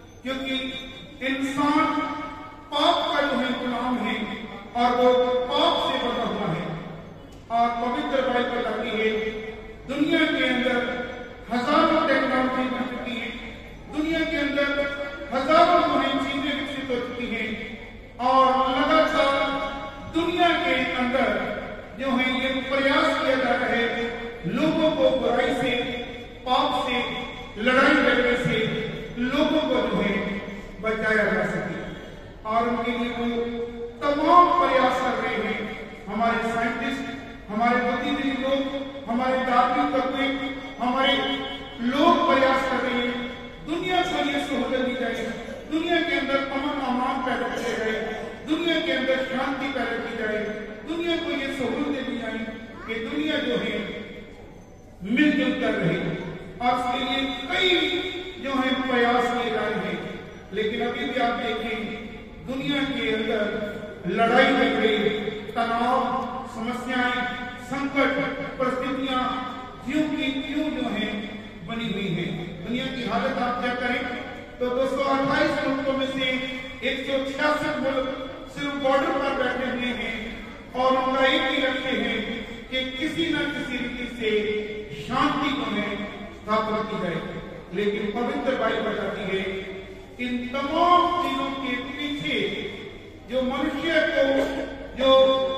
क्योंकि इंसान पाप का जो है गुलाम है और वो पाप से बना हुआ है। और पवित्र बाइबल बताती है दुनिया के अंदर हजारों टेक्नोलॉजी बन चुकी है, दुनिया के अंदर हजारों जो है चीजें विकसित हो चुकी हैं और लगातार दुनिया के अंदर जो है ये प्रयास किया जा रहा है लोगों को बुराई से, पाप से, लड़ाई झगड़े से लोगों को जो है बचाया जा सके। और उनके लिए वो तमाम प्रयास कर रहे हैं। हमारे साइंटिस्ट, हमारे बुद्धिजीवी लोग, हमारे धार्मिक तत्व, हमारे लोग प्रयास कर रहे हैं दुनिया को ये सहूलत दी जाए, दुनिया के अंदर अमन अमान पैदा किए जाए, दुनिया के अंदर शांति पैदा की जाए, दुनिया को ये सहूलतें दी जाए कि दुनिया जो है मिलजुल कर रहे और उसके लिए कई जो है प्रयास किए जा रहे हैं। लेकिन अभी भी आप देखें दुनिया के अंदर लड़ाई लग रही, तनाव, समस्याएं, संकट, परिस्थितियां ज्यों की क्यों जो है बनी हुई है। दुनिया की हालत आप क्या करें तो दो सौ अट्ठाईस मुल्कों में से एक सौ छियासठ मुल्क सिर्फ बॉर्डर पर बैठे हुए हैं और उनका एक ही लक्ष्य है कि किसी न किसी रीति से शांति को है स्थापित की जाए। लेकिन पवित्र बाइबल बताती है इन तमाम चीजों के पीछे जो मनुष्य को जो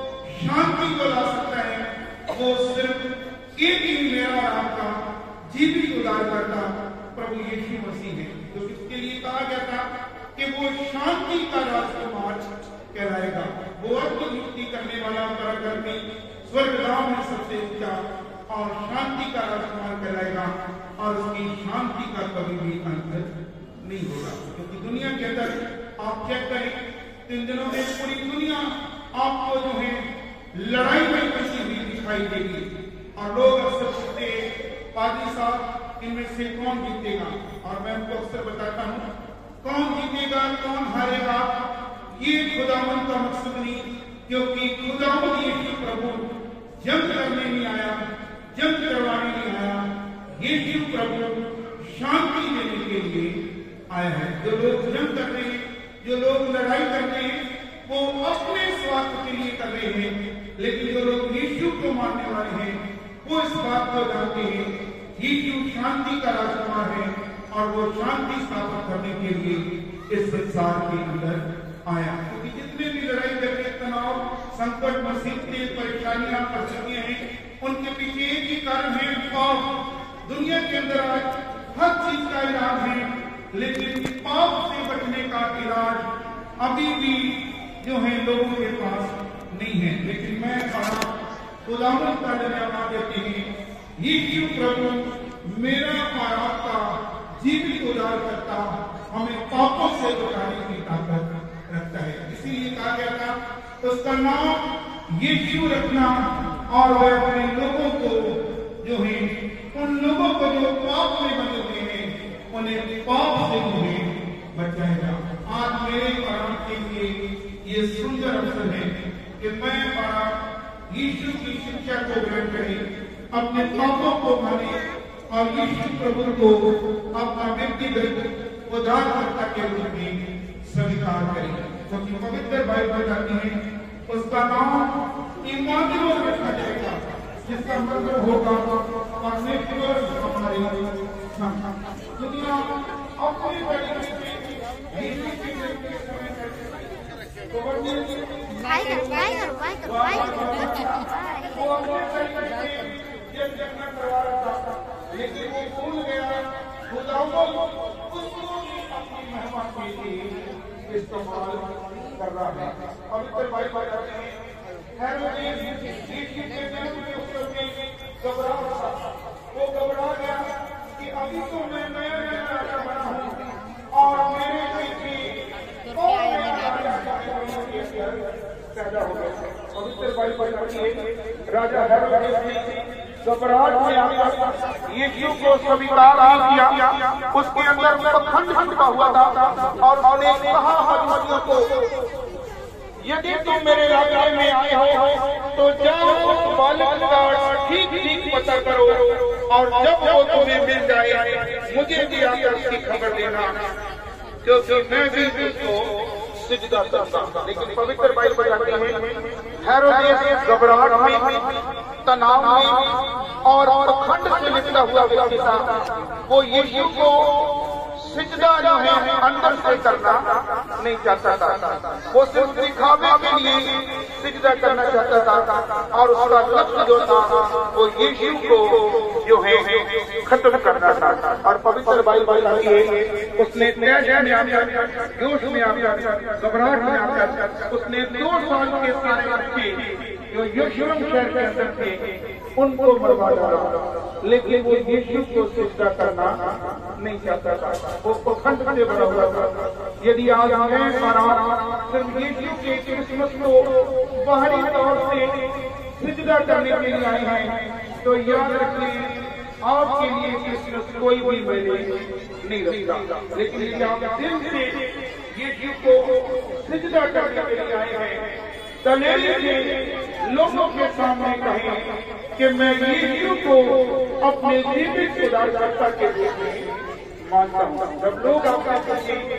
शांति को ला सकता है वो सिर्फ एक ही मेरा और आपका जीवित उद्धारकर्ता प्रभु यीशु मसीह है। तो इसके लिए कहा गया था कि वो शांति का राजकुमार कहलाएगा, वो अद्भुत युक्ति करने वाला, पराक्रमी, स्वर्गधाम में सबसे ऊंचा और शांति का राजकुमार कहलाएगा और उसकी शांति का कभी भी अंत नहीं होगा। क्योंकि दुनिया के अंदर आप चेक करें इन दिनों में पूरी दुनिया आपको जो है लड़ाई में फंसी हुई दिखाई देगी और लोग अक्सर पूछते पादी साहब इनमें से कौन जीतेगा, और मैं उनको अक्सर बताता हूँ कौन जीतेगा कौन हारेगा ये खुदावन का मकसद नहीं, क्योंकि खुदावन यीशु प्रभु जंग करने नहीं आया, जंग करवाने नहीं आया, यीशु प्रभु शांति देने के लिए आया है। जो लोग जंग कर रहे हैं, जो लोग लड़ाई कर रहे हैं वो अपने स्वार्थ के लिए कर रहे हैं, लेकिन जो लोग यीशु को मानने वाले हैं वो इस बात को जानते हैं यीशु शांति का राजकुमार है और वो शांति स्थापित करने के लिए इस संसार के अंदर आया। क्योंकि तो जितने भी लड़ाई झगड़े, तनाव, संकट, मुसीबतें, परेशानियां, परिस्थितियां हैं, उनके पीछे एक ही कारण है पाप। दुनिया के अंदर आज हर चीज का इलाज है, लेकिन पाप से बचने का इलाज अभी भी जो है लोगों के पास नहीं है। लेकिन मैं कहा खुदावंद का धन्यवाद देते हैं यीशु प्रभु मेरा और आपका जीवित उद्धार करता हमें पापों से बचाने की ताकत रखता है। इसीलिए कहा गया था उसका नाम यीशु रखना और वह अपने लोगों को जो है उन लोगों को जो पाप में बने हुए हैं उन्हें पाप से जो है बचाएगा। आज मेरे और आपके लिए ये सुंदर अवसर है कि मैं और आप यीशु की शिक्षा को ग्रहण करें, अपने पापों को माने और यीशु प्रभु को अपना व्यक्तिगत उद्धारकर्ता के रूप में स्वीकार करें। क्योंकि पवित्र बाइबल बताती है उसका नाम इम्मानुएल रखा जाएगा, जिसका मतलब होगा परमेश्वर हमारे दुनिया अपनी बड़ी भाई कर भाई कर भाई कर भाई लेकिन वो भूल गया खुदावंद उसको अपनी महिमा के लिए इस्तेमाल कर रहा है। पवित्र बाइबल कहते हैं हेरोदेस यीशु के जन्म के उत्सव में घबरा था, वो घबरा गया कि अभी तो मैं नया नया राजा बना हूँ और मेरे पीछे कौन नया राजा पैदा हो गया। पवित्र बाइबल कहती है राजा हेरोदेस ने घबराहट में आकर यीशु को स्वीकार नहीं किया, उसके अंदर पखंड छिपा हुआ था और उसने कहा मजूसियों को यदि तुम मेरे राज्य में आए हो तो जाओ उस बालक का ठीक ठीक पता करो और जब वो तुम्हें मिल जाए मुझे भी आकर उसकी खबर देना, क्योंकि मैं भी उसको सिजदा करता। लेकिन पवित्र बाइबल बताती है हेरोदेस घबराहट में, तनाव में और पखंड से लिपटा हुआ व्यक्ति था। वो यीशु को सिजदा जो है अंदर से करना नहीं चाहता था, वो सिर्फ दिखावे के लिए सिजदा करना चाहता था और उसका लक्ष्य जो था वो यीशु को जो है खत्म करना था। और पवित्र बाइबल बताती है उसने त्याग में आकर, जोश में आकर, घबराहट में आकर उसने दो साल के सारे बच्चे जो यरूशलेम शहर के अंदर थे उनको मरवा डाला, लेकिन वो यीशु को सिजदा करना नहीं चाहता था, वो पखंड से बड़ा हुआ था। यदि आज मैं और आप सिर्फ यीशु के क्रिसमस को बाहरी तौर से सिजदा करने के लिए आए हैं तो याद रखिए आपके लिए क्रिसमस कोई भी मायने नहीं रखता। लेकिन यदि आप दिल से यीशु को सिजदा करने के लिए आए हैं दलेरी से लोगों के सामने कहें कि मैं यीशु को अपने जीवित खुदावंद के रूप में मानता हूँ। जब लोग आपका कहें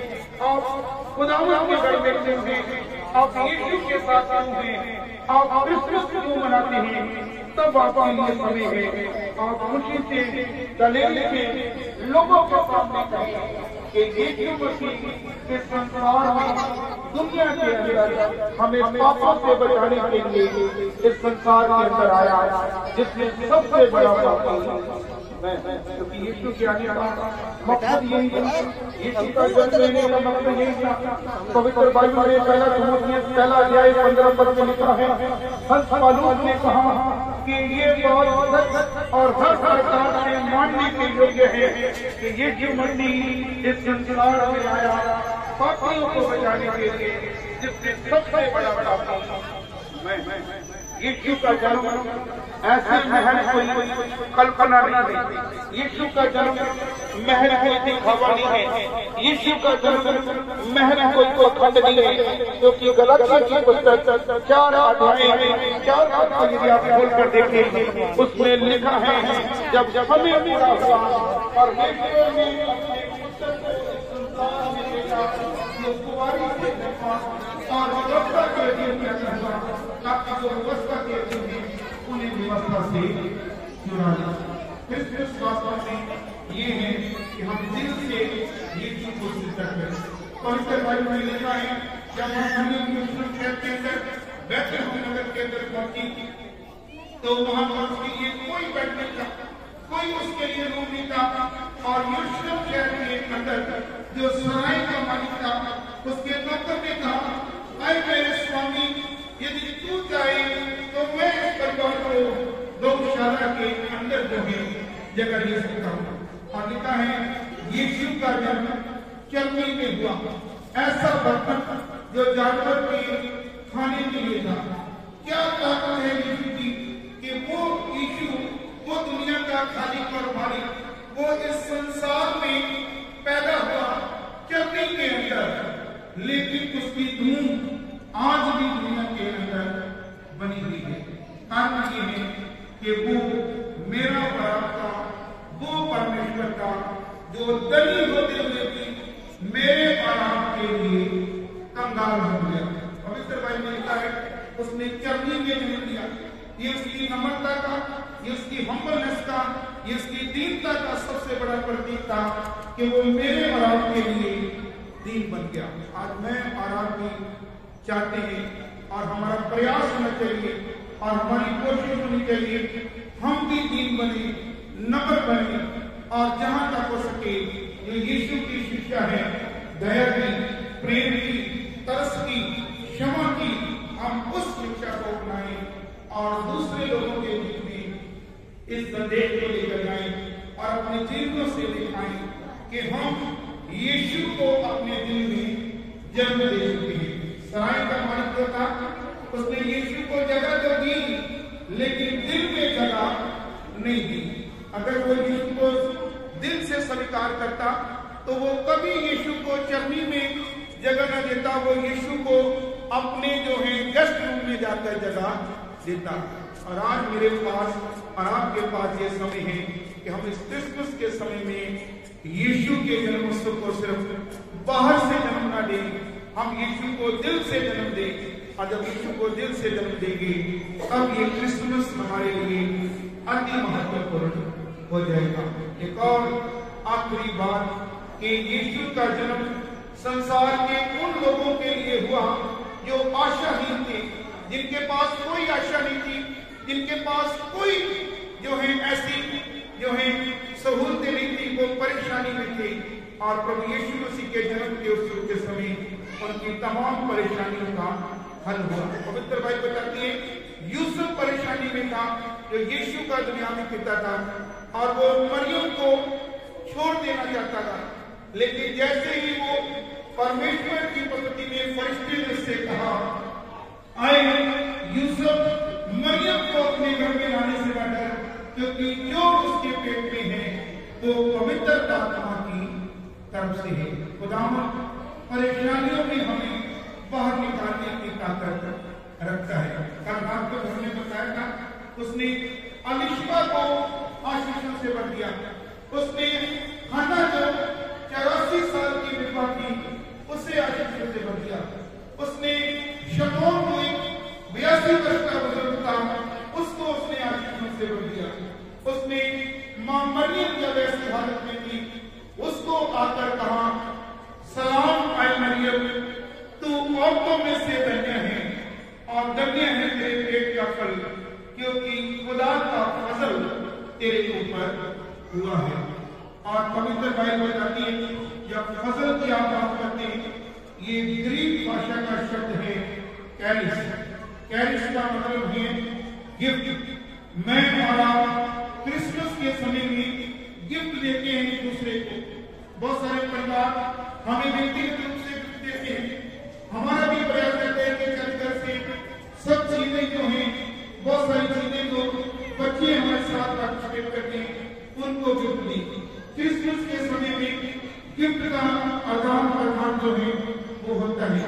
आप खुदावंद के घर में क्यों हैं, आप यीशु के साथ क्यों हैं, आप क्रिसमस क्यों मनाते हैं, तब आपके लिए समय है आप खुशी से दलेरी से लोगों के सामने कहें कि यीशु मसीह इस संसार में दुनिया के अंदर हमें पापों से बचाने के लिए इस संसार के अंदर आया, जिसमें सबसे बड़ा पाप मैं, क्योंकि यीशु के आने का मकसद यही है, यीशु का जन्म लेने का मकसद यही था। पवित्र बाइबल में पहला तिमुथियुस पहला अध्याय पंद्रह पद में लिखा है, संत पौलुस ने कहा कि ये बात सच और हर प्रकार से मानने के योग्य है कि यीशु मसीह इस संसार में आया पापियों को बचाने के लिए, जिससे सबसे बड़ा पाप मैं यीशु का जन्म ऐसे महल कोई कल्पना नहीं है, यीशु का जन्म महल कोई दिखावा नहीं है, यीशु का जन्म महल कोई पखंड नहीं है, क्योंकि गलातियों की पुस्तक चार अध्याय में चार पद यदि आप खोलकर देखें उसमें लिखा है जब जब हमें पूरा हुआ और परमेश्वर ने अपने पुत्र को संसार में भेजा जो कुंवारी से जन्मा और व्यवस्था के अधीन किया हुआ ताकि जो व्यवस्था के अधीन है उन्हें व्यवस्था से चुरा लिया। क्रिसमस वास्तव में ये है कि हम दिल से यीशु को सिजदा करें। पवित्र बाइबल में लिखा है जब हम यरूशलेम शहर के अंदर बैतलहम नगर के अंदर पहुंची तो वहां पर उसके लिए कोई बेड नहीं था, कोई उसके लिए रूम नहीं था, और यरूशलेम शहर के अंदर जो सराय का मालिक था उसके नौकर ने कहा, अरे मेरे स्वामी यदि तू चाहे तो मैं इस परिवार को गौशाला के अंदर जो है जगह दे सकता हूँ। और लिखा है यीशु का जन्म चर्मी में हुआ, ऐसा बर्तन जो जानवर के खाने के लिए था। क्या ताकत है यीशु की कि वो यीशु वो दुनिया का खालिक और मालिक वो इस संसार में पैदा हुआ चर्मी के अंदर, लेकिन उसकी धूम आज भी दुनिया के अंदर बनी हुई है। कारण ये है कि वो मेरा बाप का वो परमेश्वर का जो दली होते हुए भी मेरे आराम के लिए कंगाल हो गया। पवित्र बाइबल में लिखा है उसने चर्मी में जन्म लिया। ये उसकी नम्रता का, ये उसकी हम्बलनेस का, ये उसकी दीनता का सबसे बड़ा प्रतीक था कि वो मेरे आराम के लिए दीन बन गया। आज मैं और आप भी चाहते हैं और हमारा प्रयास होना चाहिए और हमारी कोशिश होनी चाहिए हम भी दीन बने, नम्र बने, और जहां तक हो सके जो यीशु की शिक्षा है दया की, प्रेम की, तरस की, क्षमा की, हम उस शिक्षा को अपनाएं और दूसरे लोगों के बीच में इस संदेश को लेकर जाएं और अपने जीवनों से दिखाएं कि हम यीशु को अपने दिल में जन्म दे चुके हैं। सराय का मालिक जो था उसने यीशु को जगह तो दी लेकिन दिल में जगह नहीं दी। अगर वो यीशु को दिल से स्वीकार करता तो वो कभी यीशु को चर्नी में जगह न देता, वो यीशु को अपने जो है गेस्ट रूम में जाकर जगह देता। और आज मेरे पास और आपके पास ये समय है कि हम इस क्रिसमस के समय में यीशु के जन्मोत्सव को सिर्फ बाहर से जन्म ना दें, हम यीशु को दिल से जन्म दें। और जब यीशु को दिल से जन्म देंगे तब ये क्रिसमस हमारे लिए अति महत्वपूर्ण हो जाएगा। एक और आखिरी बात कि यीशु का जन्म संसार के उन लोगों के लिए हुआ जो आशाहीन थे, जिनके पास कोई आशा नहीं थी, जिनके पास कोई जो है ऐसी जो है सहूलतें नहीं थी, वो परेशानी में थे। और प्रभु यीशु मसीह के जन्म के उत्सव के समय उनकी तमाम परेशानियों का हल हुआ। पवित्र बाइबल बताती है यूसुफ परेशानी में था, जो यीशु का दुनिया में पिता था, और वो मरियम को छोड़ देना चाहता था। लेकिन जैसे ही वो परमेश्वर की पद्धति में फरिश्ते ने उससे कहा, आए यूसुफ, मरियम को अपने घर में लाने से न डर, क्योंकि जो उसके पेट में है वो पवित्र आत्मा की तरफ से है। खुदावंद परेशानियों में हमें बाहर निकालने की ताकत रखता है। कल रात को हमने बताया था, उसने अलिशबा को आशीषों से भर दिया। उसने हन्ना जो चौरासी साल की विधवा थी, उसे आशीषों से भर दिया। उसने शमौन को एक बयासी वर्ष का बुजुर्ग था, उसको उसने आशीषों से भर दिया। उसने मां मरियम जब ऐसी हालत में थी, उसको आकर कहा, सलाम आए मरियम, तू औरतों में से धन्य है और धन्य है तेरे पेट का फल, क्योंकि खुदा का फजल तेरे ऊपर हुआ है। और पवित्र बाइबल बताती है, जब फजल की आप बात करते हैं, ये ग्रीक भाषा का शब्द है कैरिस। कैरिस का मतलब है गिफ्ट। मैं और आप क्रिसमस के समय में गिफ्ट देते हैं एक दूसरे को। बहुत सारे परिवार हमें व्यक्तिगत रूप से गिफ्ट देते हैं। हमारा भी प्रयास रहता है कि चल घर से सब चीजें जो हैं, बहुत सारी चीजें जो बच्चे हमारे साथ पार्टिसिपेट करते हैं, उनको गिफ्ट दें। क्रिसमस के समय में गिफ्ट का आदान प्रदान जो है वो होता है,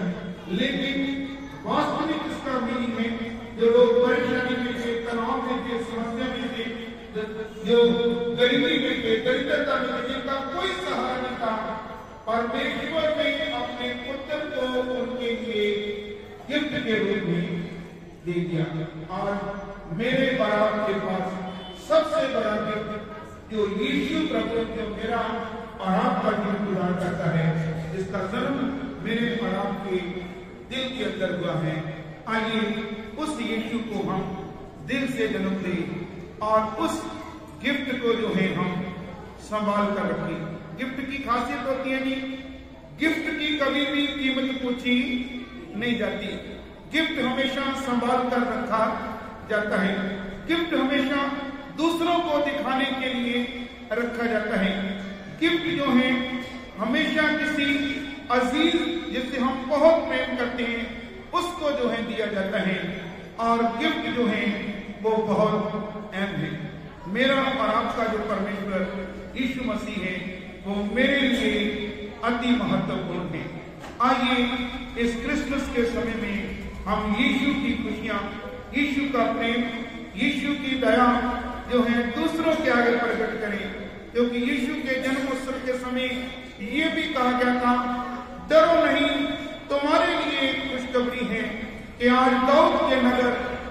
लेकिन वास्तविक इसका मीनिंग है, जो लोग परेशानी में थे, तनाव में थे, समस्या में थे, जो गरीबी में थे, दरिद्रता में थे, जिनका कोई सहारा नहीं था, परमेश्वर ने अपने पुत्र को उनके लिए गिफ्ट के रूप में दे दिया। और मेरे बाप के पास सबसे बड़ा गिफ्ट जो यीशु प्रभु, जो मेरा और आपका जीवन प्रदान करता है, जिसका जन्म मेरे और आपके दिल के अंदर हुआ है। आइए उस यीशु को हम दिल से जन्म दें और उस गिफ्ट को जो है हम संभाल कर रखें। गिफ्ट की खासियत होती है जी, गिफ्ट की कभी भी कीमत पूछी नहीं जाती। गिफ्ट हमेशा संभाल कर रखा जाता है। गिफ्ट हमेशा दूसरों को दिखाने के लिए रखा जाता है। गिफ्ट जो है हमेशा किसी अजीज जिससे हम बहुत प्रेम करते हैं, उसको जो है दिया जाता है। और गिफ्ट जो है वो बहुत अहम है। मेरा और आपका जो परमेश्वर यीशु मसीह है, वो मेरे लिए अति महत्वपूर्ण है। आइए इस क्रिसमस के समय में हम यीशु की खुशियां, यीशु का प्रेम, यीशु की दया जो है दूसरों के आगे प्रकट करें, क्योंकि यीशु के जन्म उत्सव के समय ये भी कहा गया था, डरो नहीं, तुम्हारे लिए खुशखबरी है कि आज दाऊद के नगर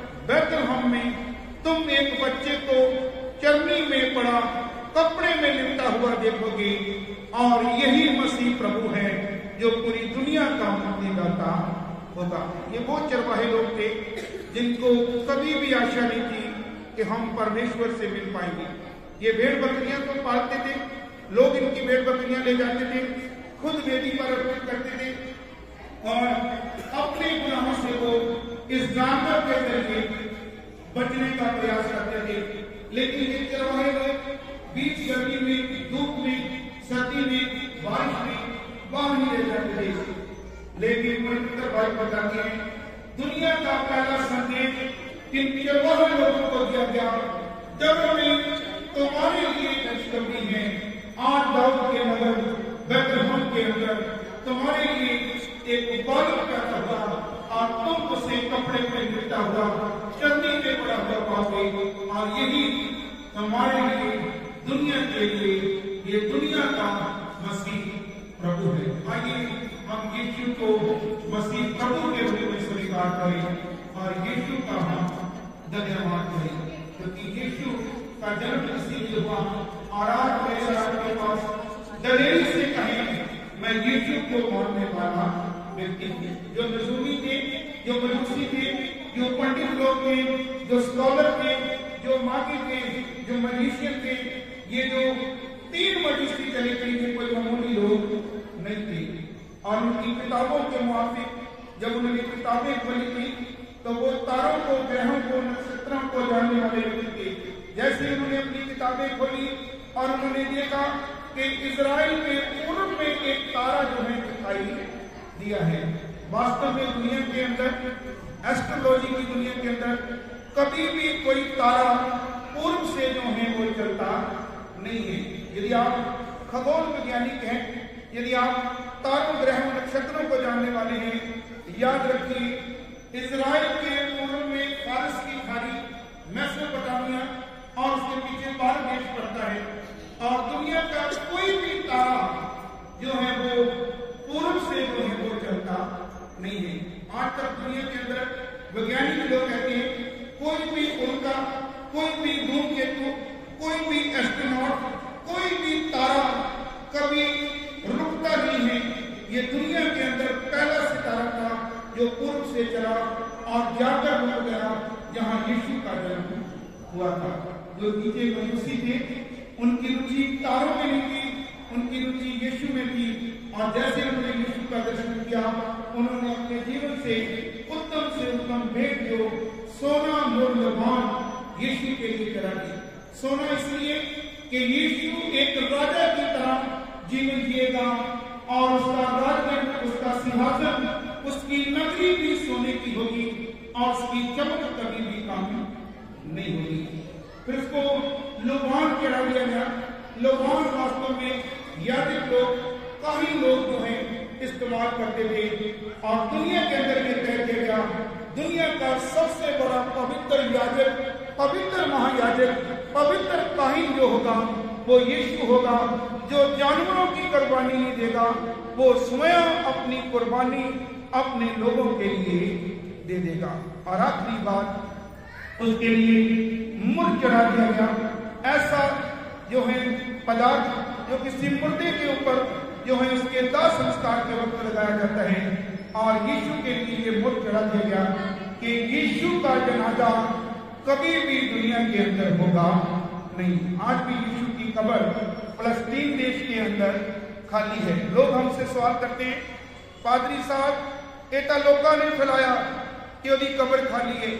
बैतलहम में तुम एक बच्चे को चरनी में पड़ा कपड़े में लिपटा हुआ देखोगे, और यही मसीह प्रभु है जो पूरी दुनिया का मुक्तिदाता होगा। ये वो चरवाहे लोग थे जिनको कभी भी आशा नहीं थी कि हम परमेश्वर से मिल पाएंगे। ये भेड़ बकरियां तो पालते थे, लोग इनकी भेड़ बकरियां ले जाते थे, खुद वेदी पर अर्पण करते थे और अपने गुनाहों से वो इस जानवर के जरिए बचने का प्रयास करते थे। लेकिन ये चरवाहे लोग बीच गर्मी में, धूप में, सर्दी में, बारिश में बाहर नहीं रह जाते थे। लेकिन पवित्र बाइबल बताती है, दुनिया का पहला संदेश इन चरवाहे लोगों को दिया गया, डरो नहीं, तुम्हारे लिए खुशखबरी है, आज दाऊद के नगर बैतलहम के अंदर तुम्हारे लिए एक बालक पैदा हुआ और तुम उसे कपड़े में लिपटा हुआ चंदी में पड़ा हुआ पाओगे, और यही तुम्हारे लिए, दुनिया के लिए, ये दुनिया का मसीह प्रभु है। आइए हम यीशु को मसीह प्रभु के रूप में स्वीकार करें और यीशु का हम धन्यवाद करें, क्योंकि यीशु का जन्म इसलिए हुआ। और आज मेरे आपके पास दलेरी से कहें, मैं यीशु को मानने वाला व्यक्ति हूँ। जो नजूमी थे, जो मजूसी थे, जो पंडित लोग थे, जो स्कॉलर थे, जो मागी थे, जो मजीशियन थे, ये जो तीन मजूसी चले गए थे, कोई मामूली लोग नहीं थे। और उनकी किताबों के मुताबिक जब उन्होंने किताबें खोली थी तो वो तारों को, ग्रहों को, नक्षत्रों को जानने वाले व्यक्ति थे। जैसे उन्होंने अपनी किताबें खोली और उन्होंने देखा कि इजराइल के पूर्व में एक तारा जो है दिखाई दिया है। वास्तव में दुनिया के अंदर, एस्ट्रोलॉजी की दुनिया के अंदर कभी भी कोई तारा पूर्व से जो है वो चलता नहीं है। यदि आप खगोल वैज्ञानिक हैं, यदि आप तारों, ग्रहों, नक्षत्रों को जानने वाले हैं, याद रखिए इजराइल के पूर्व में फारस की खाड़ी, मेसोपोटामिया और उसके पीछे भारत देश पड़ता है। और दुनिया का कोई भी तारा जो है वो पूर्व से जो है वो चलता नहीं है। आज तक दुनिया के अंदर वैज्ञानिक लोग कहते हैं कोई भी उल्का, कोई भी धूमकेतु, कोई भी एस्ट्रोनॉट, कोई भी तारा कभी रुकता नहीं है। ये दुनिया के अंदर पहला सितारा था जो पूर्व से चला और जाकर रुक गया जहां यीशु का जन्म हुआ था। जो नीचे मनुष्य थे उनकी रुचि तारों में नहीं थी, उनकी रुचि यीशु में थी। और जैसे उन्होंने यीशु का दर्शन किया, उन्होंने अपने जीवन से उत्तम से उत्तम भेंट जो सोना मूल्यवान यीशु के लिए करा दी। सोना इसलिए कि यीशु एक राजा की तरह जीवन जिएगा और उसका राज्य, उसका सिंहासन, उसकी नगरी भी सोने की होगी और उसकी चमक कभी भी कम नहीं होगी। फिर उसको लोबान चढ़ा दिया गया। लोबान वास्तव में याजक लोग, काहीन लोग जो है इस्तेमाल करते थे। और दुनिया के अंदर ये तय किया गया, दुनिया का सबसे बड़ा पवित्र याजक, पवित्र महायाजक, पवित्र काहीन जो होगा वो यीशु होगा, जो जानवरों की कुर्बानी नहीं देगा, वो स्वयं अपनी कुर्बानी अपने लोगों के लिए दे देगा। और आखिरी बात, उसके लिए मुर्ग चढ़ा दिया गया। ऐसा जो है पदार्थ जो किसी मुर्दे के ऊपर जो है उसके दाह संस्कार के वक्त लगाया जाता है। और यीशु के लिए ये मुर्ग चढ़ा दिया गया कि यीशु का जनाजा कभी भी दुनिया के अंदर होगा नहीं। आज भी यीशु की कब्र फलस्तीन देश के अंदर खाली है। लोग हमसे सवाल करते हैं, पादरी साहब एटा लोगों ने फैलाया कि उसकी कब्र खाली है।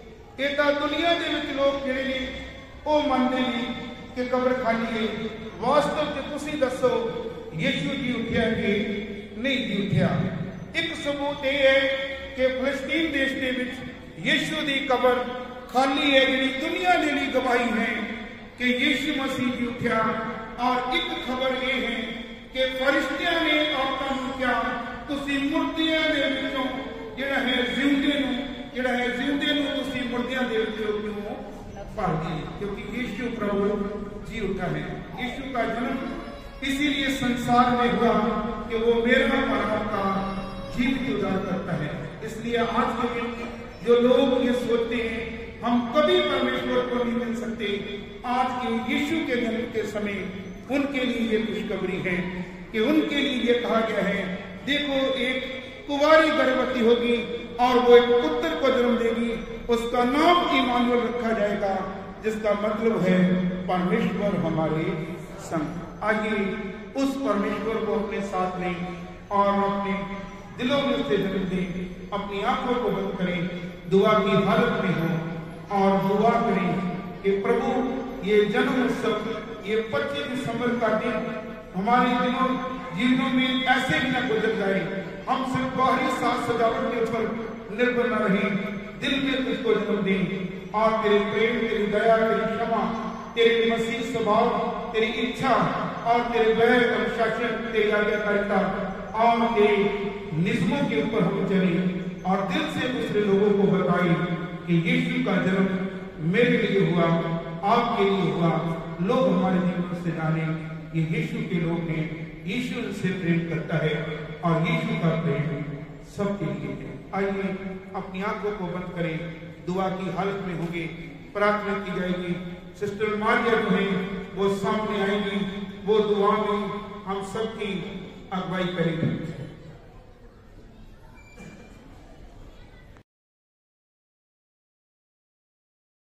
एटा दुनिया के विच लोग जिहड़े ने वो मानते हैं कि कब्र खाली है। वास्तव में तुसी दसो यीशु जी उठिया कि नहीं जी उठिया? एक सबूत यह है कि फलस्तीन देश के विच यीशु की कब्र खाली है, जिहड़ी दुनिया के लिए गवाही है कि यीशु मसीह जी उठिया। और एक खबर यह है कि फरिश्तियां ने औरतों को क्या तुसी मुर्दियां दे विचों जिहड़ा है जिंदे नूं जिहड़ा है जिंदे नूं तुसी मुर्दियां दे विचों क्यों भर दिए? क्योंकि यीशु प्रभु जी उठा है। यीशु का जन्म इसीलिए संसार में हुआ कि वो मेरा और आपका जीवित उद्धार करता है। इसलिए आज के दिन जो लोग ये सोचते हैं हम कभी परमेश्वर को नहीं मिल सकते, आज के यीशु के जन्म के समय उनके लिए ये खुशखबरी है कि उनके लिए ये कहा गया है, देखो एक कुंवारी गर्भवती होगी और वो एक पुत्र को जन्म देगी, उसका नाम इमानुएल रखा जाएगा, जिसका मतलब है परमेश्वर हमारे संग। आइए उस परमेश्वर को अपने साथ लें और अपने दिलों में से जन्म दें। अपनी आंखों को बंद करें, दुआ की हालत में हो और दुआ करें कि प्रभु ये जन्म उत्सव, ये पच्चीस दिसंबर का दिन हमारे दिनों जीवनों में ऐसे ही न गुजर जाए। हम सिर्फ बाहरी साज सजावट के ऊपर निर्भर न रहें, दिल में तुझको जन्म दें और तेरे प्रेम, तेरी दया, तेरी क्षमा, तेरे मसीह स्वभाव, तेरी इच्छा और तेरे वह अनुशासन, तेरी आज्ञाकारिता और तेरे नियमों के ऊपर हम चलें और दिल से दूसरे लोगों को बताएं कि यीशु का जन्म मेरे लिए हुआ, आपके लिए हुआ। लोग हमारे जीवन से जाने ये यीशु के लोग हैं, यीशु से प्रेम करता है और यीशु का प्रेम सबके लिए है। आइए अपनी आंखों को बंद करें, दुआ की हालत में होंगे, प्रार्थना की जाएगी। सिस्टर मारिया जो है वो सामने आएगी, वो दुआ में हम सबकी अगुवाई करेगी।